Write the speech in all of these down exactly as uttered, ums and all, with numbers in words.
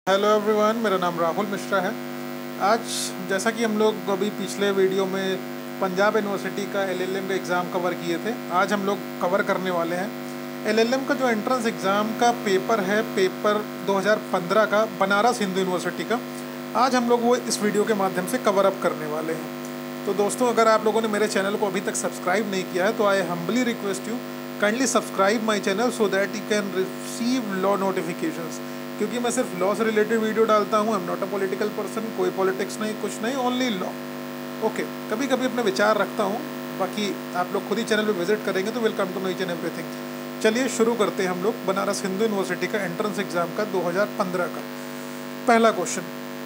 Hello everyone, मेरा नाम राहुल मिश्रा है। आज जैसा कि हम लोग अभी पिछले वीडियो में पंजाब यूनिवर्सिटी का एलएलएम का एग्ज़ाम कवर किए थे, आज हम लोग कवर करने वाले हैं एलएलएम का जो एंट्रेंस एग्ज़ाम का पेपर है, पेपर दो हज़ार पंद्रह का बनारस हिंदू यूनिवर्सिटी का। आज हम लोग वो इस वीडियो के माध्यम से कवर अप करने वाले हैं। तो दोस्तों, अगर आप लोगों ने मेरे चैनल को अभी तक सब्सक्राइब नहीं किया है तो I humbly request you kindly subscribe my channel so that you can receive law notifications, क्योंकि मैं सिर्फ लॉ से रिलेटेड वीडियो डालता हूँ। I am not a political person, कोई पॉलिटिक्स नहीं, कुछ नहीं, ओनली लॉ। ओके, कभी कभी अपने विचार रखता हूँ, बाकी आप लोग खुद ही चैनल पे विजिट करेंगे तो welcome to know each and everything. चलिए शुरू करते हैं हम लोग बनारस हिंदू यूनिवर्सिटी का एंट्रेंस एग्जाम का दो हज़ार पंद्रह का। पहला question,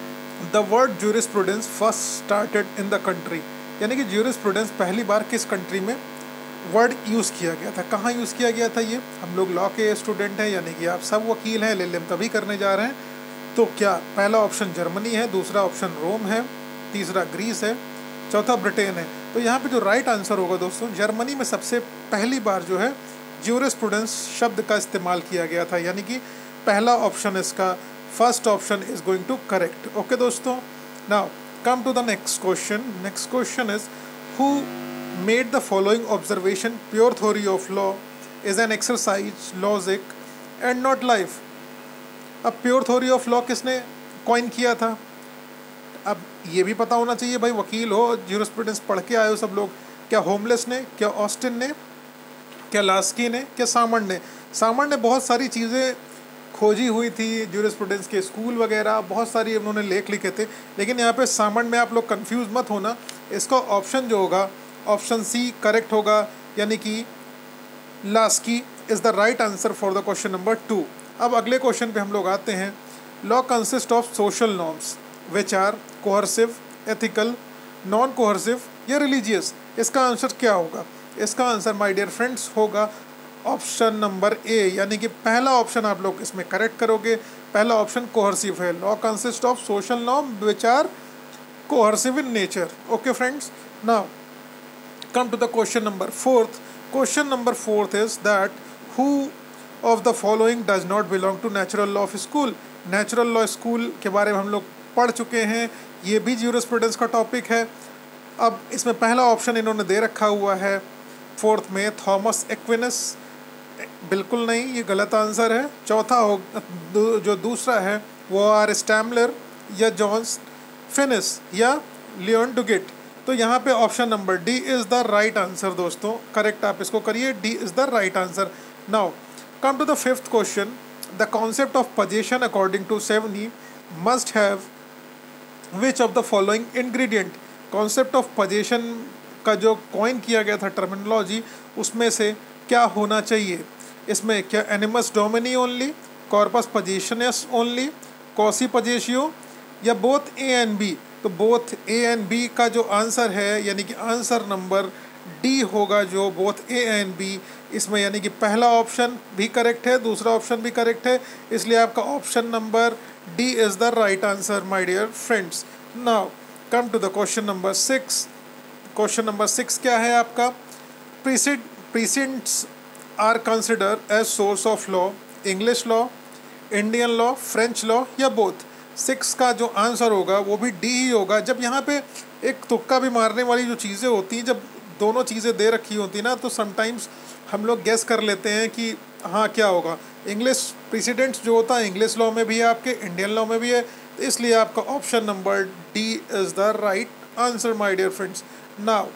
the word jurisprudence first started in the country, यानी कि ज्यूरिस्प्रूडेंस पहली बार किस कंट्री में वर्ड यूज़ किया गया था, कहाँ यूज़ किया गया था। ये हम लोग लॉ के स्टूडेंट हैं, यानी कि आप सब वकील हैं, एलएलएम तभी करने जा रहे हैं। तो क्या पहला ऑप्शन जर्मनी है, दूसरा ऑप्शन रोम है, तीसरा ग्रीस है, चौथा ब्रिटेन है। तो यहाँ पे जो राइट आंसर होगा दोस्तों, जर्मनी में सबसे पहली बार जो है ज्यूरिस्प्रूडेंस शब्द का इस्तेमाल किया गया था, यानी कि पहला ऑप्शन इसका first option is going to correct. Okay दोस्तों, now come to the next question. Next question is who made the following observation: pure theory of law is an exercise, logic and not life। अब pure theory of law किसने coin किया था? अब ये भी पता होना चाहिए भाई, वकील हो, ज्यूरिस्प्रूडेंस पढ़ के आए हो सब लोग। क्या होमलेस ने, क्या ऑस्टिन ने, क्या लास्की ने, क्या सामंड ने? सामंड ने बहुत सारी चीज़ें खोजी हुई थी, ज्यूरिस्प्रूडेंस के स्कूल वगैरह बहुत सारी उन्होंने लेख लिखे थे। लेकिन यहाँ पे सामंड में आप लोग कंफ्यूज मत होना, इसका ऑप्शन जो होगा ऑप्शन सी करेक्ट होगा, यानी कि Laski is the right answer for the question number two. अब अगले क्वेश्चन पे हम लोग आते हैं। Law consist of social norms which are coercive, ethical, non coercive या रिलीजियस। इसका आंसर क्या होगा? इसका आंसर माय डियर फ्रेंड्स होगा ऑप्शन नंबर ए, यानी कि पहला ऑप्शन आप लोग इसमें करेक्ट करोगे। पहला ऑप्शन कोहर्सिव है। Law consist of social norm which are coercive in nature. Okay friends, now come to the question number fourth. Question number fourth is that who of the following does not belong to natural law school। natural law school के बारे में हम लोग पढ़ चुके हैं, ये भी ज्यूरिस्प्रूडेंस का टॉपिक है। अब इसमें पहला ऑप्शन इन्होंने दे रखा हुआ है फोर्थ में, थॉमस एक्विनस। बिल्कुल नहीं, ये गलत आंसर है। चौथा हो जो दूसरा है वो आर स्टैमलर या जॉन्स फिनिस या लियोन डुगेट। तो यहाँ पे option number D is the right answer दोस्तों, करेक्ट आप इसको करिए, D is the right answer. Now come to the fifth question. The concept of possession according to Savigny must have which of the following ingredient. Concept of possession का जो coin किया गया था terminology, उसमें से क्या होना चाहिए? इसमें क्या animus domini only, corpus possessionis only, quasi possessio या बोथ ए एंड बी? तो बोथ ए एंड बी का जो आंसर है, यानी कि आंसर नंबर डी होगा, जो बोथ ए एंड बी इसमें, यानी कि पहला ऑप्शन भी करेक्ट है, दूसरा ऑप्शन भी करेक्ट है, इसलिए आपका option number D is the right answer my dear friends. Now come to the question number six. Question number six क्या है आपका? Preced precedents are consider as source of law, English law, Indian law, French law या both? Six का जो answer होगा वो भी D ही होगा। जब यहाँ पे एक तुक्का भी मारने वाली जो चीज़ें होती हैं, जब दोनों चीज़ें दे रखी होती ना, तो समटाइम्स हम लोग गेस कर लेते हैं कि हाँ क्या होगा। इंग्लिश प्रेसिडेंट्स जो होता है इंग्लिश लॉ में भी है, आपके इंडियन लॉ में भी है, तो इसलिए आपका option number D is the right answer my dear friends. Now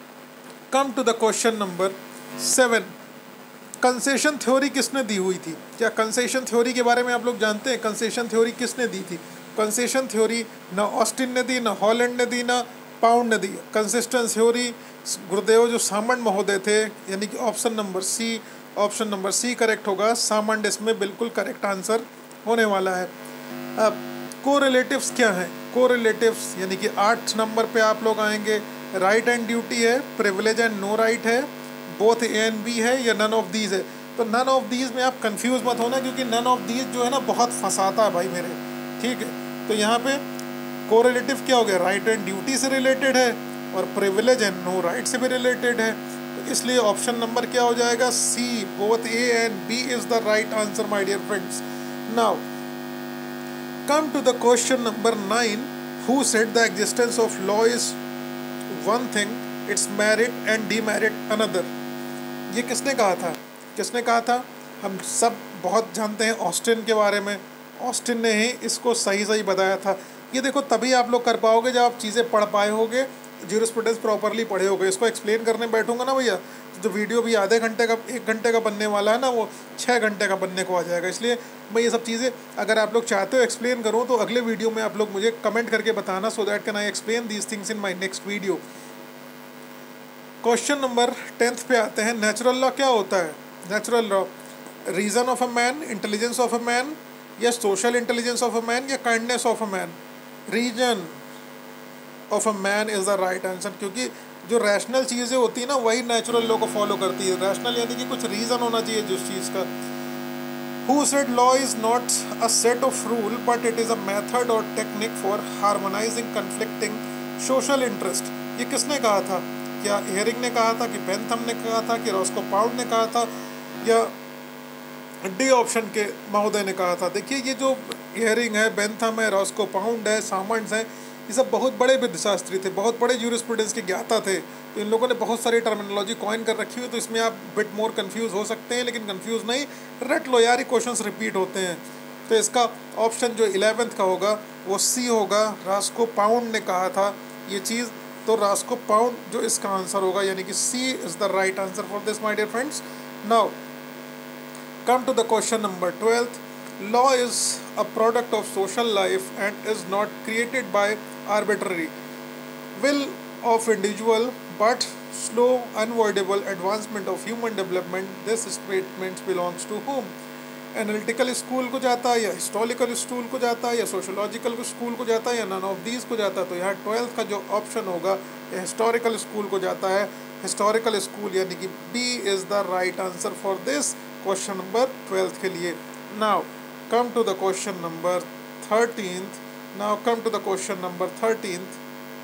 come to the question number seven. Concession theory किसने दी हुई थी? क्या कंसेशन थ्योरी के बारे में आप लोग जानते हैं? कंसेशन थ्योरी किसने दी थी? कंसेशन थ्योरी ना ऑस्टिन ने दी, ना हॉलैंड ने दी, ना पाउंड ने दी। कंसिस्टेंस थ्योरी गुरुदेव जो सामंड महोदय थे, यानी कि option number C, option number C correct होगा। सामंड इसमें बिल्कुल करेक्ट आंसर होने वाला है। अब कोरिलेटिव्स क्या हैं? कोरिलेटिव्स यानी कि आठ नंबर पे आप लोग आएंगे। राइट एंड ड्यूटी है, प्रिविलेज एंड नो राइट है, बोथ ए एंड बी है या नन ऑफ दीज है? तो नन ऑफ दीज में आप कंफ्यूज मत होना, क्योंकि नन ऑफ दीज जो है ना बहुत फंसाता है भाई मेरे, ठीक है। तो यहाँ पे कोरिलेटिव क्या हो गया? राइट एंड ड्यूटी से रिलेटेड है और प्रिविलेज एंड नो राइट से भी रिलेटेड है, तो इसलिए ऑप्शन नंबर क्या हो जाएगा? C, both A and B is the right answer my dear friends. Now Come to the question number nine. Who said the existence of law is one thing, its merit and demerit another? ये किसने कहा था? किसने कहा था? हम सब बहुत जानते हैं ऑस्टिन के बारे में। ऑस्टिन ने ही इसको सही सही बताया था। ये देखो, तभी आप लोग कर पाओगे जब आप चीज़ें पढ़ पाए होगे, ज्यूरिस्प्रूडेंस प्रॉपरली पढ़े होगे। इसको एक्सप्लेन करने बैठूंगा ना भैया, जो वीडियो भी आधे घंटे का, एक घंटे का बनने वाला है ना, वो छः घंटे का बनने को आ जाएगा। इसलिए मैं ये सब चीज़ें, अगर आप लोग चाहते हो एक्सप्लेन करूँ, तो अगले वीडियो में आप लोग मुझे कमेंट करके बताना, so that can I explain these things in my next video. Question number tenth पे आते हैं। नेचुरल लॉ क्या होता है? Natural law, reason of a man, intelligence of a man, या social intelligence of a man, या kindness of a man? Reason of a man is the right answer, क्योंकि जो रैशनल चीज़ें होती है ना, वही नेचुरल लॉ को फॉलो करती है। रैशनल यानी कि कुछ रीज़न होना चाहिए जिस चीज़ का। Who said law is not a set of rule but it is a method और technique for harmonising conflicting social interest? ये किसने कहा था? क्या हेयरिंग ने कहा था, कि बेंथम ने कहा था, कि रॉस्को पाउंड ने कहा था, या डी ऑप्शन के महोदय ने कहा था? देखिए, ये जो हेयरिंग है, बेंथम है, रॉस्को पाउंड है, सामंड्स हैं, ये सब बहुत बड़े विधिशास्त्री थे, बहुत बड़े ज्यूरिस्प्रूडेंस के ज्ञाता थे। तो इन लोगों ने बहुत सारी टर्मिनोलॉजी कॉइन कर रखी हुई, तो इसमें आप बिट मोर कंफ्यूज हो सकते हैं, लेकिन कंफ्यूज नहीं, रट लो यार, क्वेश्चंस रिपीट होते हैं। तो इसका ऑप्शन जो इलेवेंथ का होगा वो सी होगा। रॉस्को पाउंड ने कहा था ये चीज़, तो रॉस्को पाउंड जो इसका आंसर होगा, यानी कि C is the right answer for this my dear friends. Now come to the question number twelve. Law is a product of social life and is not created by arbitrary will of individual but slow unavoidable advancement of human development. This statement belongs to whom? Analytical school को जाता है, या historical school को जाता है, या sociological school को जाता है, या नन ऑफ दीज को जाता है? तो यहाँ ट्वेल्थ का जो ऑप्शन होगा, ये हिस्टोरिकल स्कूल को जाता है। हिस्टोरिकल स्कूल यानी कि B is the right answer for this question number twelfth के लिए। Now come to the question number thirteenth. Now come to the question number thirteenth.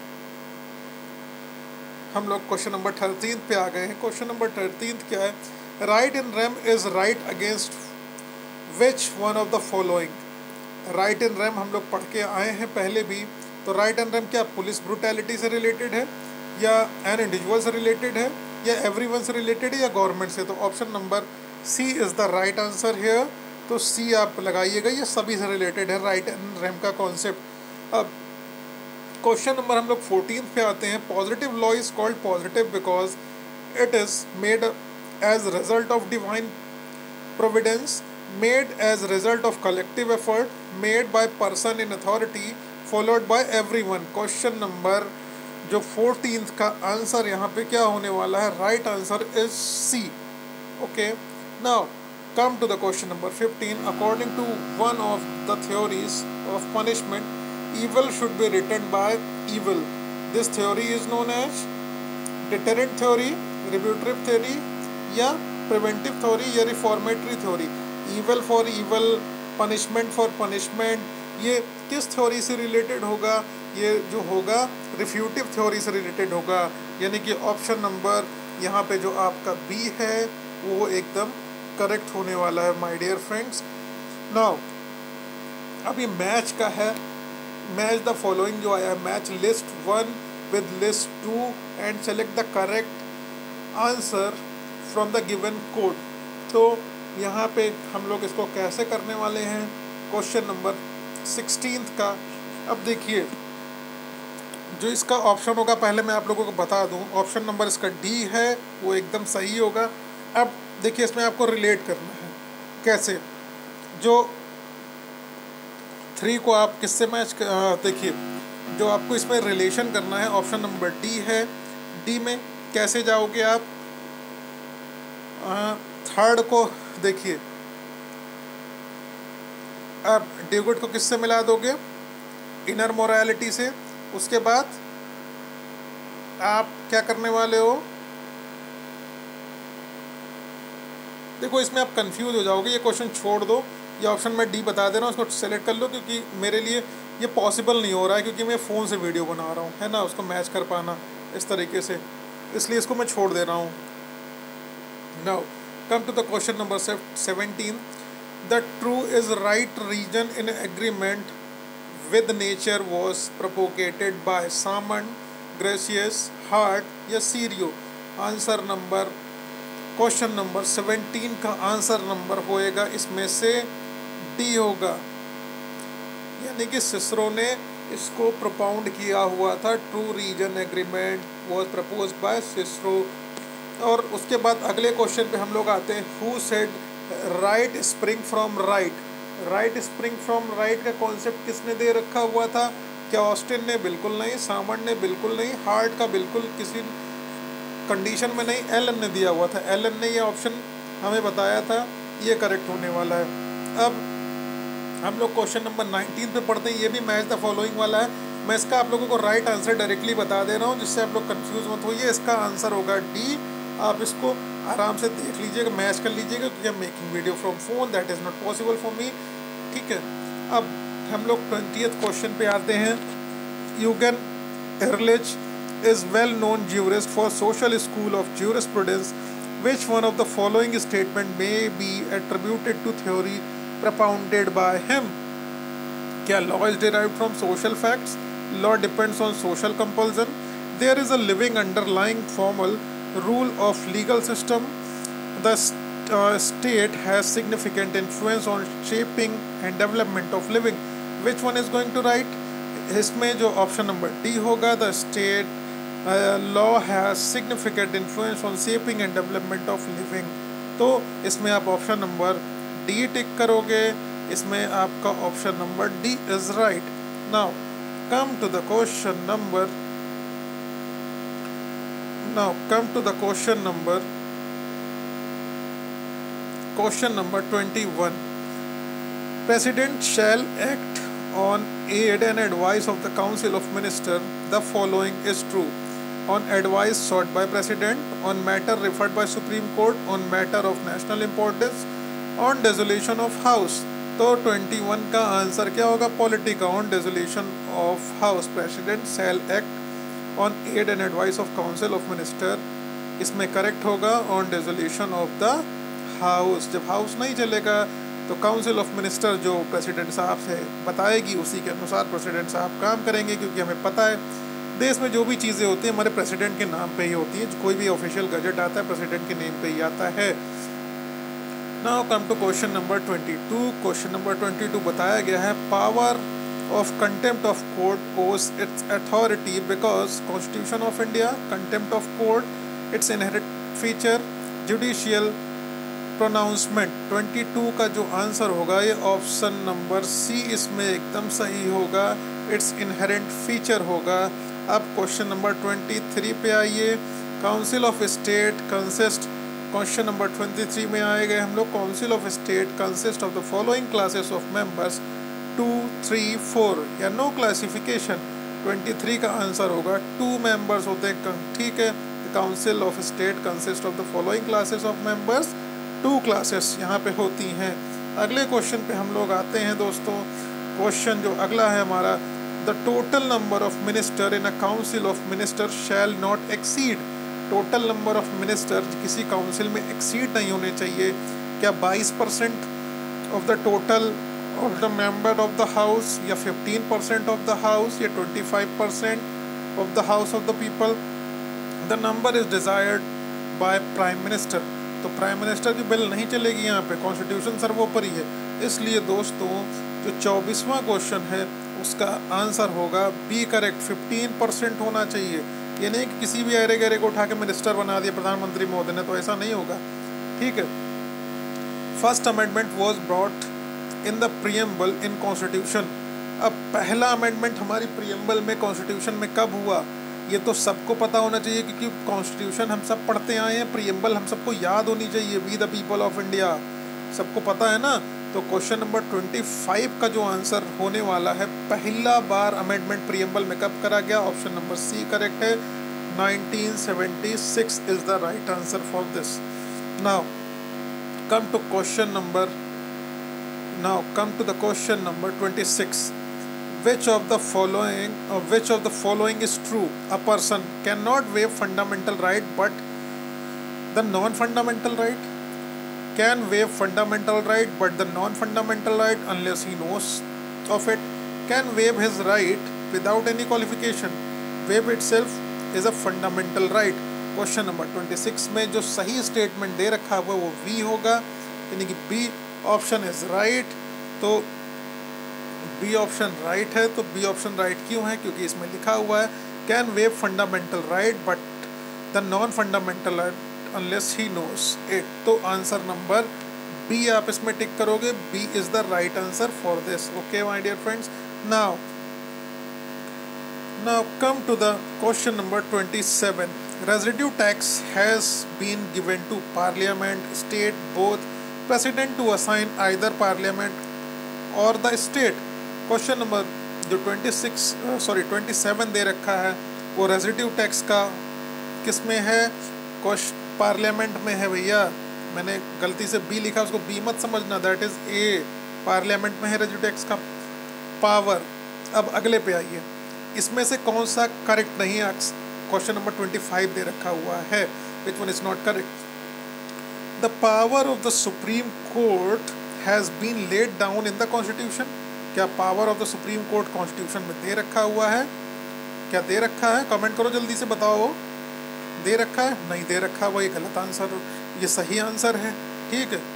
हम लोग क्वेश्चन नंबर थर्टीन्थ पे आ गए हैं। क्वेश्चन नंबर थर्टीन्थ क्या है? Right in rem is right against which one of the following? Right in rem हम लोग पढ़ के आए हैं पहले भी। तो राइट इन रेम क्या पुलिस ब्रूटैलिटी से रिलेटेड है, या एन इंडिविजुअल से रिलेटेड है, या एवरीवन से रिलेटेड है, या गवर्नमेंट से? तो option number C is the right answer here. तो सी आप लगाइएगा, ये सभी से रिलेटेड है राइट इन रेम का कॉन्सेप्ट। अब क्वेश्चन नंबर हम लोग फोर्टीन पे आते हैं। Positive law is called positive because it is made as result of divine providence, made as result of collective effort, made by person in authority, followed by everyone. Question number जो fourteen का answer यहाँ पे क्या होने वाला है? Right answer is C. Okay, now come to the question number fifteen. According to one of the theories of punishment, evil should be written by evil. This theory is known as deterrent theory, retributive theory, या preventive theory, या reformatory theory। Evil for evil, punishment for punishment, ये किस theory से related होगा? ये जो होगा रिफ्यूटिव theory से रिलेटेड होगा, यानी कि ऑप्शन नंबर यहाँ पे जो आपका बी है वो एकदम करेक्ट होने वाला है माय डियर फ्रेंड्स। नाउ अभी मैच का है। मैच द फॉलोइंग जो आया है, match list one with list two and select the correct answer from the given code. तो यहाँ पे हम लोग इसको कैसे करने वाले हैं? क्वेश्चन नंबर सिक्सटीन का। अब देखिए, जो इसका ऑप्शन होगा पहले मैं आप लोगों को बता दूं। ऑप्शन नंबर इसका डी है, वो एकदम सही होगा। अब देखिए, इसमें आपको रिलेट करना है। कैसे? जो थ्री को आप किससे मैच, देखिए जो आपको इसमें रिलेशन करना है, ऑप्शन नंबर डी है। डी में कैसे जाओगे आप? थर्ड को देखिए, आप डेविड को किससे मिला दोगे? इनर मोरालिटी से। उसके बाद आप क्या करने वाले हो? देखो, इसमें आप कंफ्यूज हो जाओगे, ये क्वेश्चन छोड़ दो। ये ऑप्शन मैं डी बता दे रहा हूँ, उसको सेलेक्ट कर लो, क्योंकि मेरे लिए ये पॉसिबल नहीं हो रहा है, क्योंकि मैं फ़ोन से वीडियो बना रहा हूँ, है ना, उसको मैच कर पाना इस तरीके से, इसलिए इसको मैं छोड़ दे रहा हूँ। Now come to the question number seventeen. The true is right region in agreement with nature was propagated by Salmond, Grotius, Hart या Cicero. Answer number question number seventeen का आंसर नंबर होएगा इसमें से डी होगा, यानी कि Cicero ने इसको प्रोपाउंड किया हुआ था। True reason agreement was proposed by Cicero. और उसके बाद अगले क्वेश्चन पे हम लोग आते हैं, who said right spring from right. Right spring from right का कॉन्सेप्ट किसने दे रखा हुआ था? क्या ऑस्टिन ने? बिल्कुल नहीं। सामन ने? बिल्कुल नहीं। हार्ट का बिल्कुल किसी कंडीशन में नहीं। एलन ने दिया हुआ था। एलन ने ये ऑप्शन हमें बताया था, ये करेक्ट होने वाला है। अब हम लोग क्वेश्चन नंबर नाइनटीन पे पढ़ते हैं, ये भी मैच द फॉलोइंग वाला है। मैं इसका आप लोगों को राइट आंसर डायरेक्टली बता दे रहा हूँ जिससे आप लोग कंफ्यूज मत होइए। इसका आंसर होगा डी। आप इसको आराम से देख लीजिएगा, मैच कर लीजिएगा, क्योंकि हम making video from phone, that is not possible for me. ठीक है, अब हम लोग ट्वेंटियथ क्वेश्चन पे आते हैं। यूगन एरलिच is well-known jurist for Social School of Jurisprudence. Which one of the following statement may be attributed to theory propounded by him? क्या law is derived from social facts? Law depends on social compulsion. There is a living underlying formal rule of legal system. The uh, state has significant influence on shaping and development of living. Which one is going to write? इसमें जो option number D होगा, the state law has significant influence on shaping and development of living. तो इसमें आप option number D टिक करोगे, इसमें आपका option number D is right. Now come to the question number now come to the question number question number twenty one. President shall act on aid and advice of the Council of Ministers, the following is true. On advice sought by President, on matter referred by Supreme Court, on matter of national importance, on dissolution of House। तो इक्कीस का answer क्या होगा? पॉलिटिका। On dissolution of house, president shall act on aid and advice of council of minister. इसमें correct होगा on dissolution of the house. जब house नहीं चलेगा तो काउंसिल ऑफ मिनिस्टर जो प्रेसिडेंट साहब से बताएगी उसी के अनुसार प्रेसिडेंट साहब काम करेंगे, क्योंकि हमें पता है देश में जो भी चीज़ें होती हैं हमारे प्रेसिडेंट के नाम पे ही होती हैं। कोई भी ऑफिशियल गजट आता है प्रेसिडेंट के नेम पे ही आता है। Now come to question number twenty two. Question number twenty two बताया गया है, power of contempt of court owes its authority because constitution of India. Contempt of court its inherent feature, judicial pronouncement. बाईस का जो answer होगा ये option number सी इसमें एकदम सही होगा, इट्स इनहेरेंट फीचर होगा। अब क्वेश्चन नंबर तेईस पे आइए। Council of state consist, question number तेईस में आए गए हम लोग। Council of state consist of the following classes of members, two three four या नो क्लासिफिकेशन। तेईस का आंसर होगा टू मेंबर्स होते हैं। ठीक है, council of state consist of the following classes of members, two classes यहाँ पे होती हैं। अगले क्वेश्चन पे हम लोग आते हैं दोस्तों। क्वेश्चन जो अगला है हमारा, the total number of minister in a council of minister shall not exceed. Total number of minister किसी काउंसिल में एक्सीड नहीं होने चाहिए। क्या बाईस percent of the total of the member of the house, या fifteen percent of the house, या twenty five percent of the house of the people. The number is desired by prime minister. तो prime minister की will नहीं चलेगी यहाँ पे, constitution सर्वोपरि है। इसलिए दोस्तों जो चौबीसवां क्वेश्चन है उसका आंसर होगा बी करेक्ट, फिफ्टीन परसेंट होना चाहिए। ये नहीं कि किसी भी अरे गरे को उठा के मिनिस्टर बना दिया प्रधानमंत्री महोदय ने, तो ऐसा नहीं होगा। ठीक है, first amendment was brought in the preamble in constitution. अब पहला अमेंडमेंट हमारी प्रियम्बल में कॉन्स्टिट्यूशन में कब हुआ ये तो सबको पता होना चाहिए, क्योंकि कॉन्स्टिट्यूशन हम सब पढ़ते आए हैं। प्रियम्बल हम सबको याद होनी चाहिए, we the people of India, सबको पता है ना। तो क्वेश्चन नंबर पच्चीस का जो आंसर होने वाला है, पहला बार अमेंडमेंट प्रियम्बल में कब करा गया? ऑप्शन नंबर सी करेक्ट है, nineteen seventy six is the right answer for this. Now come to question number now come to the question number twenty six. Which of the following or which of the following is true? A person cannot waive fundamental right, but the non-fundamental right can waive fundamental right, but the non-fundamental right unless he knows of it. Can waive his right without any qualification, waive itself is a fundamental right. Question number twenty six में जो सही statement दे रखा हुआ वो we होगा, यानी कि B option is right. तो बी ऑप्शन राइट है। तो बी ऑप्शन राइट क्यों है? क्योंकि इसमें लिखा हुआ है can waive fundamental right but the non fundamental unless he knows it. तो आंसर नंबर बी आप इसमें टिक करोगे, B is the right answer for this. Okay my dear friends, now Now come to the question number twenty-seven. Residue tax has been given to Parliament, state, both precedent to assign either Parliament or the state. Question number जो twenty-six sorry twenty-seven दे रखा है वो residue tax का किस में है? Parliament में है भैया। मैंने गलती से बी लिखा, उसको बी मत समझना, दैट इज ए। पार्लियामेंट में है रेजिड्यू टैक्स का पावर। अब अगले पे आइए, इसमें से कौन सा करेक्ट नहीं है? क्वेश्चन नंबर ट्वेंटी फाइव दे रखा हुआ है, which one is not correct. The power of the supreme court has been laid down in the constitution. क्या power of the supreme court constitution में दे रखा हुआ है? क्या दे रखा है? कमेंट करो जल्दी से, बताओ दे रखा है? नहीं दे रखा हुआ, ये गलत आंसर, ये सही आंसर है। ठीक है,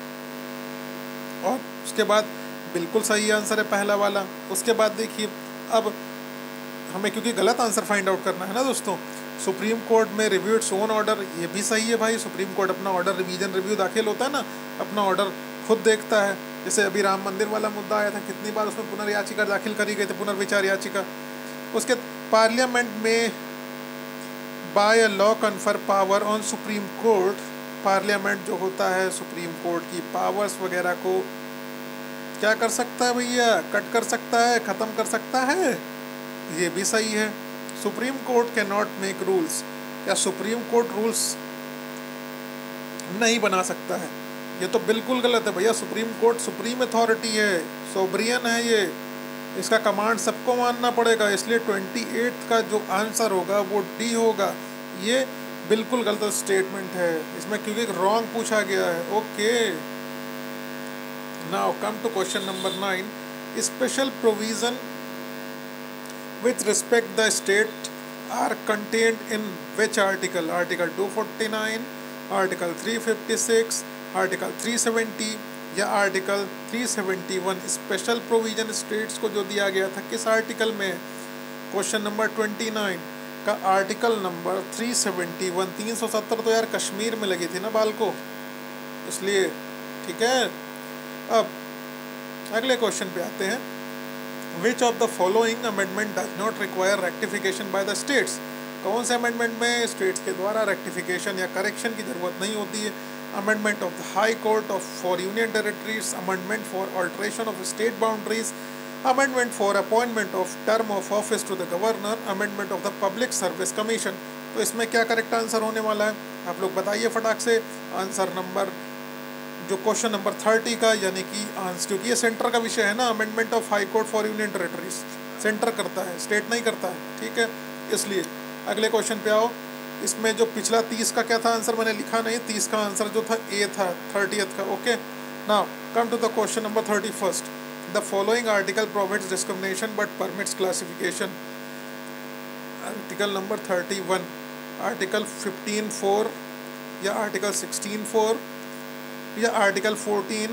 और उसके बाद बिल्कुल सही आंसर है पहला वाला। उसके बाद देखिए, अब हमें क्योंकि गलत आंसर फाइंड आउट करना है ना दोस्तों, सुप्रीम कोर्ट में रिव्यू इट्स ओन ऑर्डर, ये भी सही है भाई। सुप्रीम कोर्ट अपना ऑर्डर रिवीजन रिव्यू दाखिल होता है ना, अपना ऑर्डर खुद देखता है। जैसे अभी राम मंदिर वाला मुद्दा आया था, कितनी बार उसमें पुनर्याचिका दाखिल करी गई थी, पुनर्विचार याचिका। उसके पार्लियामेंट में by a law confer power on supreme court. Parliament जो होता है सुप्रीम कोर्ट की पावर्स वगैरह को क्या कर सकता है भैया? कट कर सकता है, ख़त्म कर सकता है। ये भी सही है। Supreme court can not make rules. क्या सुप्रीम कोर्ट रूल्स नहीं बना सकता है? ये तो बिल्कुल गलत है भैया। सुप्रीम कोर्ट सुप्रीम अथॉरिटी है, सोवरियन है ये, इसका कमांड सबको मानना पड़ेगा। इसलिए ट्वेंटी एट का जो आंसर होगा वो डी होगा। ये बिल्कुल गलत स्टेटमेंट है इसमें, क्योंकि रॉन्ग पूछा गया है। Okay, now come to question number nine. Special provision with respect the state are contained in which article? Article two forty-nine, Article three fifty-six, Article three seventy या Article three seventy-one। Special provision states को जो दिया गया था किस article में? Question number twenty nine का article number three seventy one. तीन सौ सत्तर तो यार कश्मीर में लगी थी ना बाल को, इसलिए ठीक है। अब अगले क्वेश्चन पे आते हैं। Which of the following amendment does not require rectification by the states? कौन से अमेंडमेंट में स्टेट्स के द्वारा रेक्टिफिकेशन या करेक्शन की जरूरत नहीं होती है? Amendment of the high court of for union territories, amendment for alteration of state boundaries, amendment for appointment of term of office to the governor, amendment of the public service commission. तो इसमें क्या correct answer होने वाला है? आप लोग बताइए फटाक से। आंसर नंबर जो क्वेश्चन नंबर थर्टी का, यानी कि आंसर, क्योंकि ये सेंटर का विषय है ना, amendment of high court for union territories centre करता है, स्टेट नहीं करता है। ठीक है, इसलिए अगले क्वेश्चन पे आओ। इसमें जो पिछला तीस का क्या था आंसर, मैंने लिखा नहीं। तीस का आंसर जो था ए था, थर्टियथ का। Okay, now come to the question number thirty first. The following article provides discrimination but permits classification. Article number thirty one, article fifteen four या आर्टिकल सिक्सटीन फोर या आर्टिकल फोर्टीन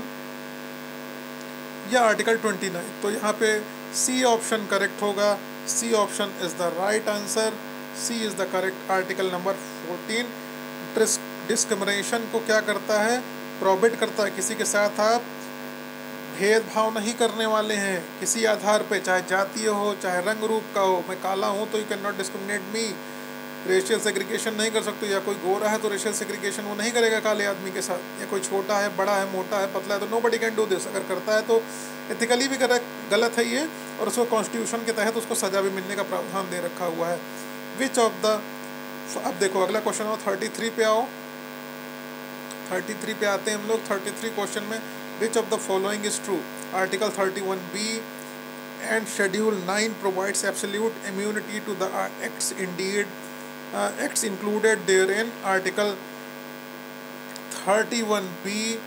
या article twenty nine. तो यहाँ पे C option correct होगा। C option is the right answer. C is the correct. Article number fourteen discrimination को क्या करता है? प्रोहिबिट करता है। किसी के साथ आप भेदभाव नहीं करने वाले हैं किसी आधार पे, चाहे जातीय हो चाहे रंग रूप का हो। मैं काला हूँ तो you can not discriminate me. Racial segregation नहीं कर सकते। या कोई गोरा है तो रेशियल सेग्रीगेशन वो नहीं करेगा काले आदमी के साथ। या कोई छोटा है, बड़ा है, मोटा है, पतला है, तो nobody can do this. अगर करता है तो एथिकली भी गलत है ये, और उसको कॉन्स्टिट्यूशन के तहत उसको सजा भी मिलने का प्रावधान दे रखा हुआ है। विच ऑफ द, अब देखो अगला क्वेश्चन हो थर्टी थ्री पे आओ। थर्टी थ्री पे आते हैं हम लोग। थर्टी थ्री क्वेश्चन में which of the following is true? Article thirty one B and schedule nine provides absolute immunity to the acts indeed Uh, acts included therein. Article thirty-one B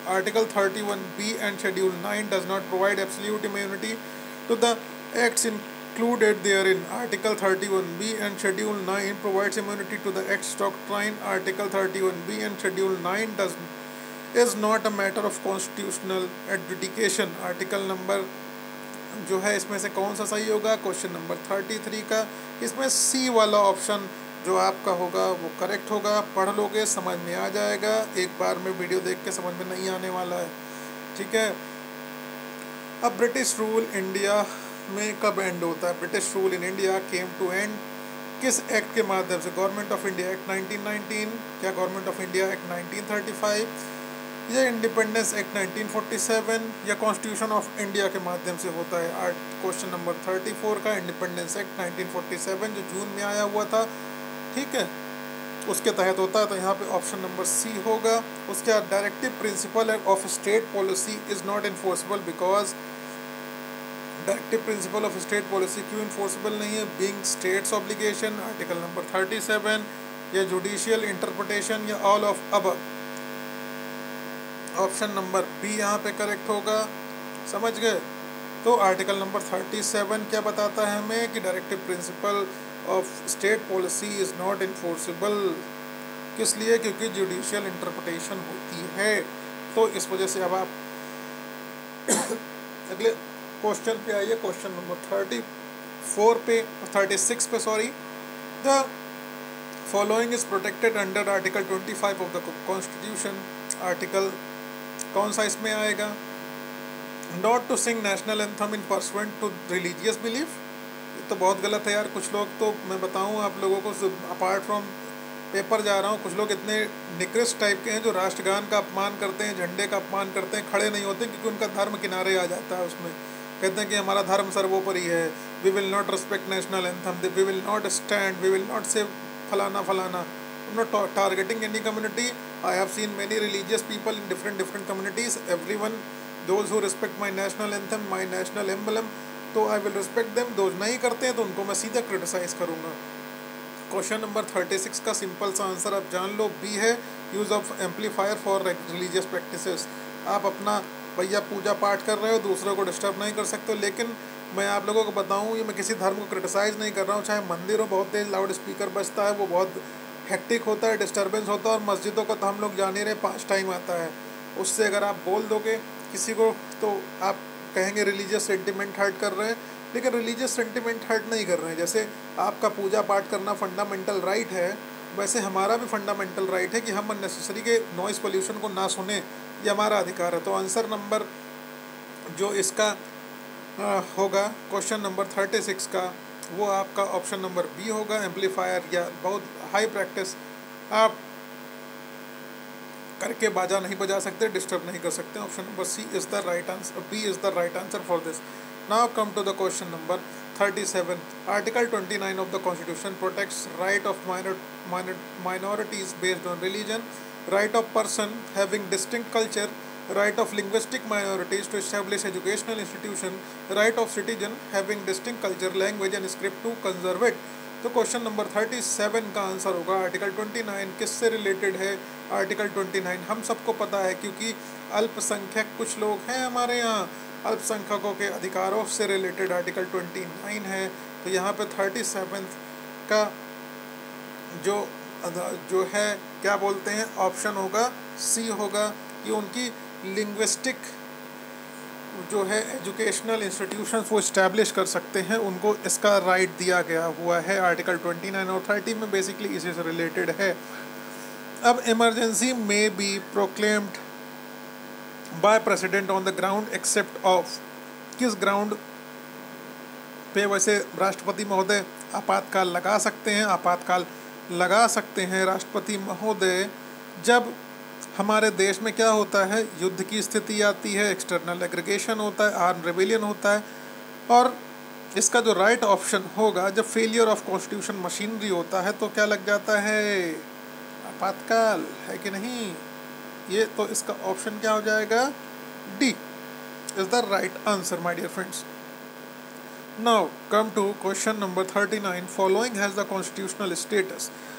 Article thirty-one B and Schedule nine does not provide absolute immunity to the acts included therein. Article thirty-one B and Schedule nine provides immunity to the acts doctrine. Article thirty-one B and Schedule nine does is not a matter of constitutional adjudication. Article number जो है इसमें से कौन सा सही होगा? Question number thirty three का इसमें सी वाला ऑप्शन जो आपका होगा वो करेक्ट होगा। पढ़ लोगे समझ में आ जाएगा, एक बार में वीडियो देख के समझ में नहीं आने वाला है, ठीक है। अब ब्रिटिश रूल इंडिया में कब एंड होता है? British rule in India came to end किस एक्ट के माध्यम से? Government of India act nineteen nineteen, क्या government of India act nineteen thirty five, या independence act nineteen forty seven, या कॉन्स्टिट्यूशन ऑफ इंडिया के माध्यम से होता है? Art question number thirty four का independence act nineteen forty seven जो जून में आया हुआ था, ठीक है, उसके तहत होता है। तो यहाँ पे ऑप्शन नंबर सी होगा। उसके बाद directive principle of state policy is not enforceable because, directive principle of state policy क्यों इन्फोर्सेबल नहीं है? Being state's obligation, article number thirty seven, या जुडिशियल इंटरप्रिटेशन, या all of above. Option number B यहाँ पे करेक्ट होगा, समझ गए। तो आर्टिकल नंबर थर्टी सेवन क्या बताता है हमें कि directive principle of state policy is not enforceable, किस लिए? क्योंकि जुडिशियल इंटरप्रिटेशन होती है। तो इस वजह से अब आप अगले क्वेश्चन पे आइए, क्वेश्चन नंबर थर्टी फोर पे थर्टी सिक्स पे sorry. The following is protected under article twenty five of the constitution. Article कौन सा इसमें आएगा? Not to sing national anthem in pursuant to religious belief, ये तो बहुत गलत है यार। कुछ लोग तो मैं बताऊँ आप लोगों को, अपार्ट फ्रॉम पेपर जा रहा हूँ, कुछ लोग इतने निकृष्ट टाइप के हैं जो राष्ट्रगान का अपमान करते हैं, झंडे का अपमान करते हैं, खड़े नहीं होते क्योंकि उनका धर्म किनारे आ जाता है उसमें। कहते हैं कि हमारा धर्म सर्वोपरि है, we will not respect national anthem, we will not stand, we will not say फलाना फलाना। I'm not targeting any community. I have seen many religious people in different different communities. Everyone, those who respect my national anthem, my national emblem, तो I will respect them. Those नहीं करते हैं तो उनको मैं सीधा क्रिटिसाइज करूँगा। Question number thirty six का सिंपल सा आंसर आप जान लो, बी है, use of amplifier for religious practices. आप अपना भैया पूजा पाठ कर रहे हो, दूसरों को डिस्टर्ब नहीं कर सकते हो। लेकिन मैं आप लोगों को बताऊँ, ये मैं किसी धर्म को क्रिटिसाइज़ नहीं कर रहा हूँ। चाहे मंदिर हो, बहुत तेज़ लाउड स्पीकर बजता है, वो बहुत हेक्टिक होता है, डिस्टर्बेंस होता है, और मस्जिदों का तो हम लोग जान ही रहे पाँच टाइम आता है। उससे अगर आप बोल दोगे किसी को तो आप कहेंगे रिलीजियस सेंटिमेंट हर्ट कर रहे हैं, लेकिन रिलीजियस सेंटिमेंट हर्ट नहीं कर रहे हैं। जैसे आपका पूजा पाठ करना फंडामेंटल राइट है, वैसे हमारा भी फंडामेंटल राइट है कि हम अननेसेसरी के नॉइज़ पोल्यूशन को ना सुने, ये हमारा अधिकार है। तो आंसर नंबर जो इसका आ, होगा क्वेश्चन नंबर थर्टी सिक्स का, वो आपका ऑप्शन नंबर बी होगा, एम्पलीफायर या बहुत हाई प्रैक्टिस आप करके बाजा नहीं बजा सकते, डिस्टर्ब नहीं कर सकते। Option number C is the right answer, B is the right answer for this. Now come to the question number thirty seven. Article twenty nine of the constitution protects right of minorities based on religion, right of person having distinct culture, right of linguistic minorities to establish educational institution, right of citizen having distinct culture, language and script to conserve it। तो question number thirty seven का answer होगा article twenty nine किससे related है? Article twenty nine हम सबको पता है क्योंकि अल्पसंख्यक कुछ लोग हैं हमारे यहाँ, अल्पसंख्यकों के अधिकारों से रिलेटेड आर्टिकल ट्वेंटी नाइन है। तो यहाँ पे थर्टी सेवन का जो जो है क्या बोलते हैं ऑप्शन होगा सी होगा कि उनकी लिंग्विस्टिक जो है एजुकेशनल इंस्टीट्यूशंस वो इस्टेब्लिश कर सकते हैं, उनको इसका राइट दिया गया हुआ है। आर्टिकल ट्वेंटी नाइन और थर्टी में बेसिकली इसी से रिलेटेड है। अब इमरजेंसी में be proclaimed by president on the ground except of, किस ग्राउंड पे वैसे राष्ट्रपति महोदय आपातकाल लगा सकते हैं? आपातकाल लगा सकते हैं राष्ट्रपति महोदय जब हमारे देश में क्या होता है, युद्ध की स्थिति आती है, एक्सटर्नल एग्रीगेशन होता है, आर्म रेबेलियन होता है। और इसका जो राइट ऑप्शन होगा जब फेलियर ऑफ कॉन्स्टिट्यूशन मशीनरी होता है तो क्या लग जाता है? आपातकाल, है कि नहीं? ये तो इसका ऑप्शन क्या हो जाएगा? D is the right answer my dear friends. Now come to question number thirty-nine. Following has the constitutional status.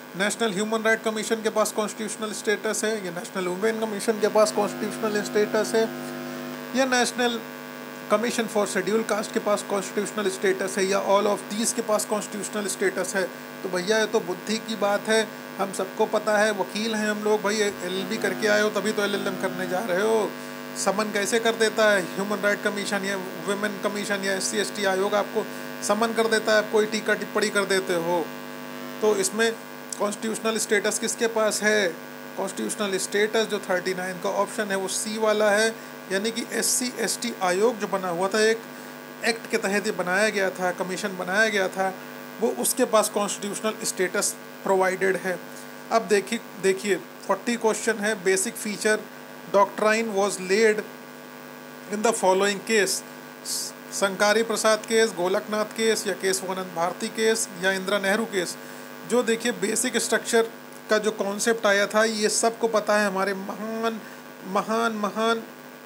National human right commission के पास कॉन्स्टिट्यूशनल स्टेटस है, या नेशनल वुमेन कमीशन के पास कॉन्स्टिट्यूशनल स्टेटस है, या national commission for schedule caste के पास कॉन्स्टिट्यूशनल स्टेटस है, या ऑल ऑफ दीज के पास कॉन्स्टिट्यूशनल स्टेटस है। तो भैया ये तो बुद्धि की बात है, हम सबको पता है, वकील हैं हम लोग भाई, एलएलबी करके आए हो तभी तो एलएलएम करने जा रहे हो। समन कैसे कर देता है ह्यूमन राइट कमीशन या वुमेन कमीशन या एस सी एस टी आयोग, आपको समन कर देता है, आप कोई टीका टिप्पणी कर देते हो। तो इसमें कॉन्स्टिट्यूशनल स्टेटस किसके पास है? कॉन्स्टिट्यूशनल स्टेटस जो थर्टी नाइन का ऑप्शन है वो सी वाला है, यानी कि एस सी एस टी आयोग जो बना हुआ था, एक एक्ट के तहत ये बनाया गया था, कमीशन बनाया गया था, वो उसके पास कॉन्स्टिट्यूशनल स्टेटस प्रोवाइडेड है। अब देखिए देखिए फोर्टी क्वेश्चन है, basic feature doctrine was laid in the following case, Shankari Prasad case, Golaknath case, या केशवानंद भारती केस, या इंदिरा नेहरू केस। जो देखिए बेसिक स्ट्रक्चर का जो कॉन्सेप्ट आया था, ये सबको पता है, हमारे महान महान महान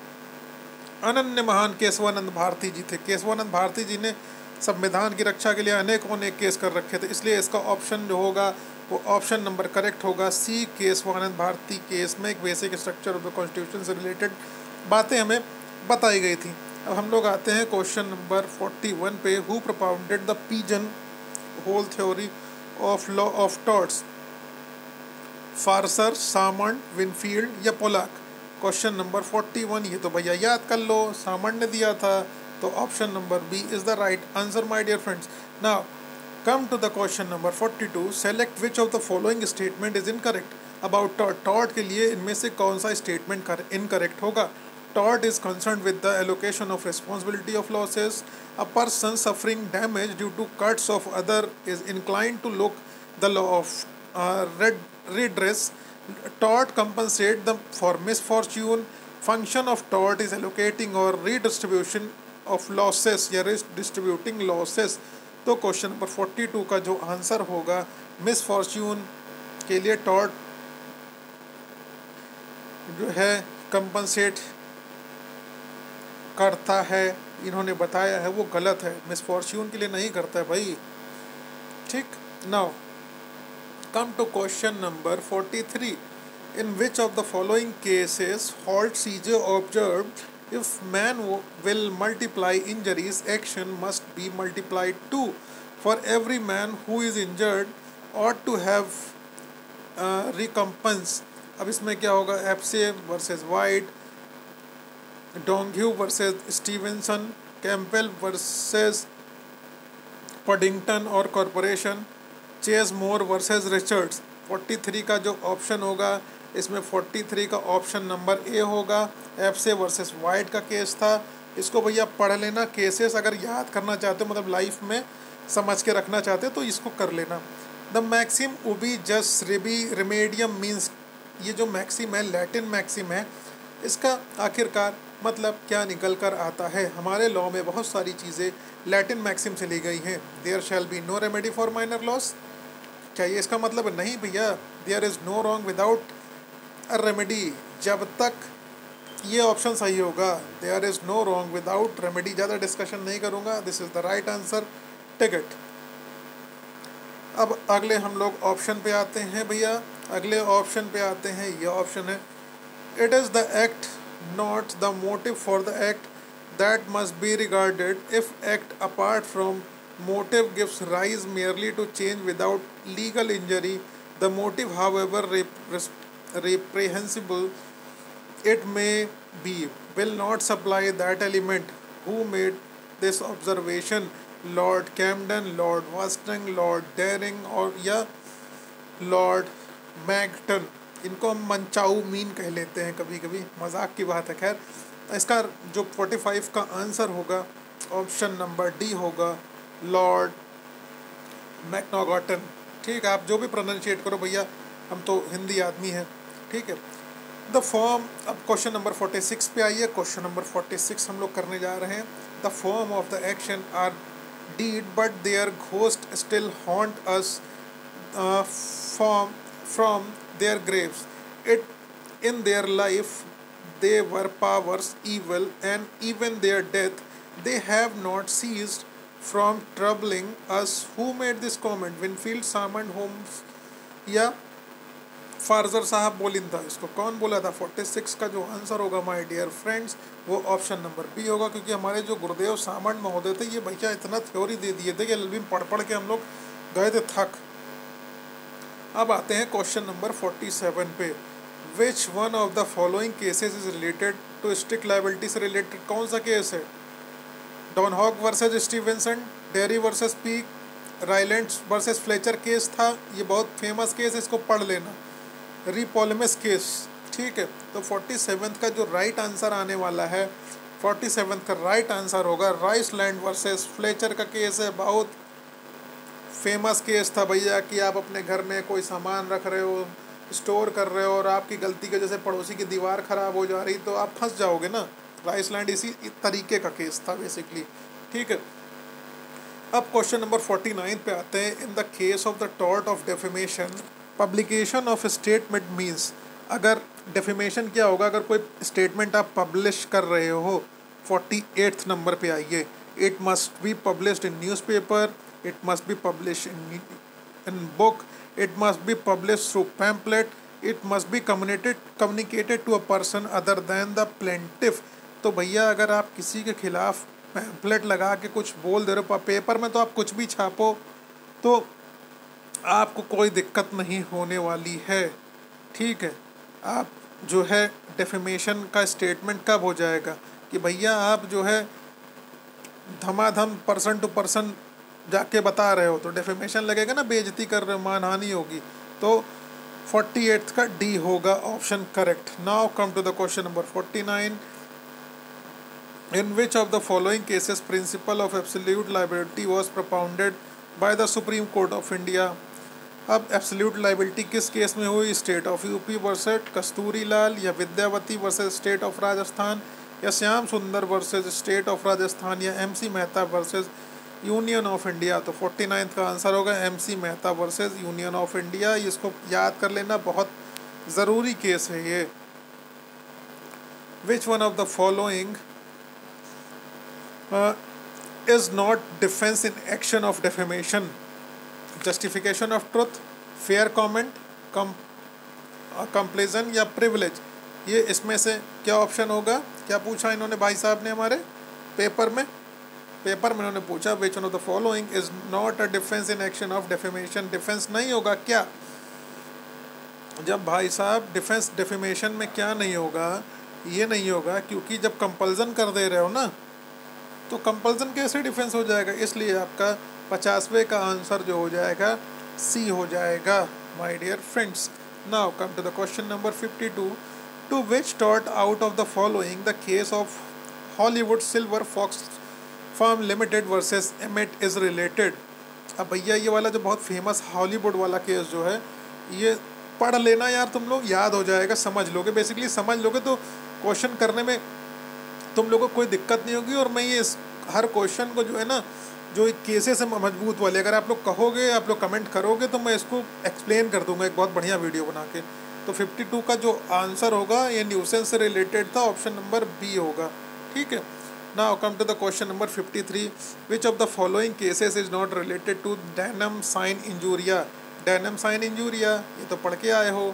अनन्य महान केशवानंद भारती जी थे। केशवानंद भारती जी ने संविधान की रक्षा के लिए अनेकों अनेक केस कर रखे थे, इसलिए इसका ऑप्शन जो होगा वो ऑप्शन नंबर करेक्ट होगा सी, केशवानंद भारती केस में एक basic structure of the constitution से रिलेटेड बातें हमें बताई गई थी। अब हम लोग आते हैं क्वेश्चन नंबर फोर्टी वन पे, who propounded the pigeon hole theory of law of torts, Fraser, Salmond, Winfield या Pollock. Question number forty one, ये तो भैया याद कर लो, सामंड ने दिया था, तो option number B is the right answer my dear friends. Now come to the question number forty two, select which of the following statement is incorrect about tort. Tort के लिए इनमें से कौन सा स्टेटमेंट इनकरेक्ट होगा? Tort is concerned with the allocation of responsibility of losses. A person suffering damage due to cuts of other is inclined to look the law of uh, red, redress. Tort compensate them for misfortune. Function of tort is allocating or redistribution of losses या redistributing losses। तो question number forty two का जो answer होगा misfortune के लिए tort जो है compensate करता है, इन्होंने बताया है वो गलत है, मिसफॉर्च्यून के लिए नहीं करता है भाई, ठीक। Now come to question number forty three, in which of the following cases Holt CJ observed if man will multiply injuries action must be multiplied to for every man who is injured ought to have recompense. अब इसमें क्या होगा? एप्से versus White, Donoghue versus Stevenson, Campbell versus Paddington और corporation, Chasemore versus Richards. Forty three का जो option होगा इसमें फोर्टी थ्री का ऑप्शन नंबर ए होगा। एप्से वर्सेस वाइट का केस था, इसको भैया पढ़ लेना। केसेस अगर याद करना चाहते हो, मतलब लाइफ में समझ के रखना चाहते हो तो इसको कर लेना। द मैक्सिम उबी जस रिबी रिमेडियम मीन्स, ये जो मैक्सिम है लैटिन मैक्सिम है, इसका आखिरकार मतलब क्या निकल कर आता है? हमारे लॉ में बहुत सारी चीज़ें लैटिन मैक्सिम से ली गई हैं। There shall be no remedy for minor loss, क्या ये इसका मतलब नहीं भैया? There is no wrong without a remedy, जब तक ये ऑप्शन सही होगा। There is no wrong without remedy, ज़्यादा डिस्कशन नहीं करूँगा, this is the right answer, ticket. अब अगले हम लोग ऑप्शन पे आते हैं भैया, अगले ऑप्शन पे आते हैं, ये ऑप्शन है, it is the act not the motive for the act that must be regarded if act apart from motive gives rise merely to change without legal injury. The motive, however reprehensible it may be, will not supply that element. Who made this observation? Lord Camden, Lord Weston, Lord Daring और या Lord मैगटन। इनको हम मनचाऊ mean कह लेते हैं कभी कभी, मजाक की बात है। खैर, इसका जो फोर्टी फाइव का आंसर होगा ऑप्शन नंबर डी होगा, लॉर्ड मैकनॉगटन। ठीक है, आप जो भी प्रोनाउंशिएट करो भैया, हम तो हिंदी आदमी हैं, ठीक है। द फॉर्म, अब क्वेश्चन नंबर फोर्टी सिक्स पे आइए। क्वेश्चन नंबर फोर्टी सिक्स हम लोग करने जा रहे हैं। The form of the action are dead but their ghost still haunt us from from their graves. It in their life they were powers evil and even their death they have not ceased from troubling us. Who made this comment? Winfield, Salmond, Holmes, या फारजर साहब बोलिंदा, इसको कौन बोला था? छियालीस का जो answer होगा माय डियर फ्रेंड्स वो ऑप्शन नंबर बी होगा, क्योंकि हमारे जो गुरुदेव सामंत महोदय थे ये भैया इतना थ्योरी दे दिए थे कि एल एल बी में पढ़ पढ़ के हम लोग गए थे थक। अब आते हैं क्वेश्चन नंबर सैंतालीस पे। Which one of the following cases is related to strict liability से रिलेटेड कौन सा केस है? Donoghue versus Stevenson, Derry versus Peek, Rylands versus Fletcher case था, ये बहुत फेमस केस, इसको पढ़ लेना। रिपोलमिस केस, ठीक है। तो सैंतालीस का जो राइट आंसर आने वाला है, सैंतालीस का राइट आंसर होगा राइसलैंड वर्सेस फ्लेचर का केस है। बहुत फेमस केस था भैया कि आप अपने घर में कोई सामान रख रहे हो, स्टोर कर रहे हो और आपकी गलती की वजह से पड़ोसी की दीवार ख़राब हो जा रही तो आप फंस जाओगे ना। राइसलैंड इसी तरीके का केस था बेसिकली, ठीक है। अब क्वेश्चन नंबर उनचास पे आते हैं। In the case of the tort of defamation publication of statement means, अगर डेफेमेशन क्या होगा? अगर कोई स्टेटमेंट आप पब्लिश कर रहे हो, अड़तालीस नंबर पे आइए। It must be published in newspaper, it must be published in, in book, it must be published through pamphlet, it must be communicated communicated to a person other than the plaintiff। तो भैया अगर आप किसी के खिलाफ pamphlet लगा के कुछ बोल दे रहे हो पेपर में, तो आप कुछ भी छापो तो आपको कोई दिक्कत नहीं होने वाली है, ठीक है। आप जो है डेफेमेशन का स्टेटमेंट कब हो जाएगा कि भैया आप जो है धमाधम पर्सन टू पर्सन जाके बता रहे हो तो डेफेमेशन लगेगा ना, बेइज्जती कर रहे हो, मानहानि होगी। तो अड़तालीस का डी होगा option correct. Now come to the question number उनचास। In which of the following cases principle of absolute liability was propounded by the supreme court of India. अब एब्सोल्यूट लायबिलिटी किस केस में हुई? State of UP versus Kasturi Lal, या Vidyawati versus state of Rajasthan, या Shyam Sundar versus state of Rajasthan, या M C Mehta versus union of India. तो उनचास का आंसर होगा M C Mehta versus union of India. इसको याद कर लेना, बहुत ज़रूरी केस है ये। Which one of the following is not defence in action of defamation? Justification of truth, fair comment, compulsion या प्रिविलेज। ये इसमें से क्या ऑप्शन होगा? क्या पूछा इन्होंने भाई साहब ने हमारे पेपर में? पेपर में उन्होंने पूछा which one of the following is not a defence in action of defamation. Defence नहीं होगा क्या? जब भाई साहब डिफेंस डेफेमेशन में क्या नहीं होगा? ये नहीं होगा क्योंकि जब कंपल्सन कर दे रहे हो ना, तो कंपल्सन कैसे डिफेंस हो जाएगा? इसलिए आपका पचासवें का आंसर जो हो जाएगा सी हो जाएगा my dear friends. Now come to the question number fifty two. To which tort out of the following the case of Hollywood silver fox farm limited versus Emmett is related? अब भैया ये वाला जो बहुत famous Hollywood वाला case जो है, ये पढ़ लेना यार, तुम लोग याद हो जाएगा, समझ लोगे। बेसिकली समझ लोगे तो क्वेश्चन करने में तुम लोगों को कोई दिक्कत नहीं होगी। और मैं ये हर क्वेश्चन को जो है ना, जो केसेस है मजबूत वाले, अगर आप लोग कहोगे, आप लोग कमेंट करोगे तो मैं इसको एक्सप्लेन कर दूंगा एक बहुत बढ़िया वीडियो बना के। तो फिफ्टी टू का जो आंसर होगा ये न्यूसेंस से रिलेटेड था, ऑप्शन नंबर बी होगा, ठीक है। Now come to the question number fifty-three. Which of the following cases is not related to Denham sign injuria? Denham sign injuria ये तो पढ़ के आए हो।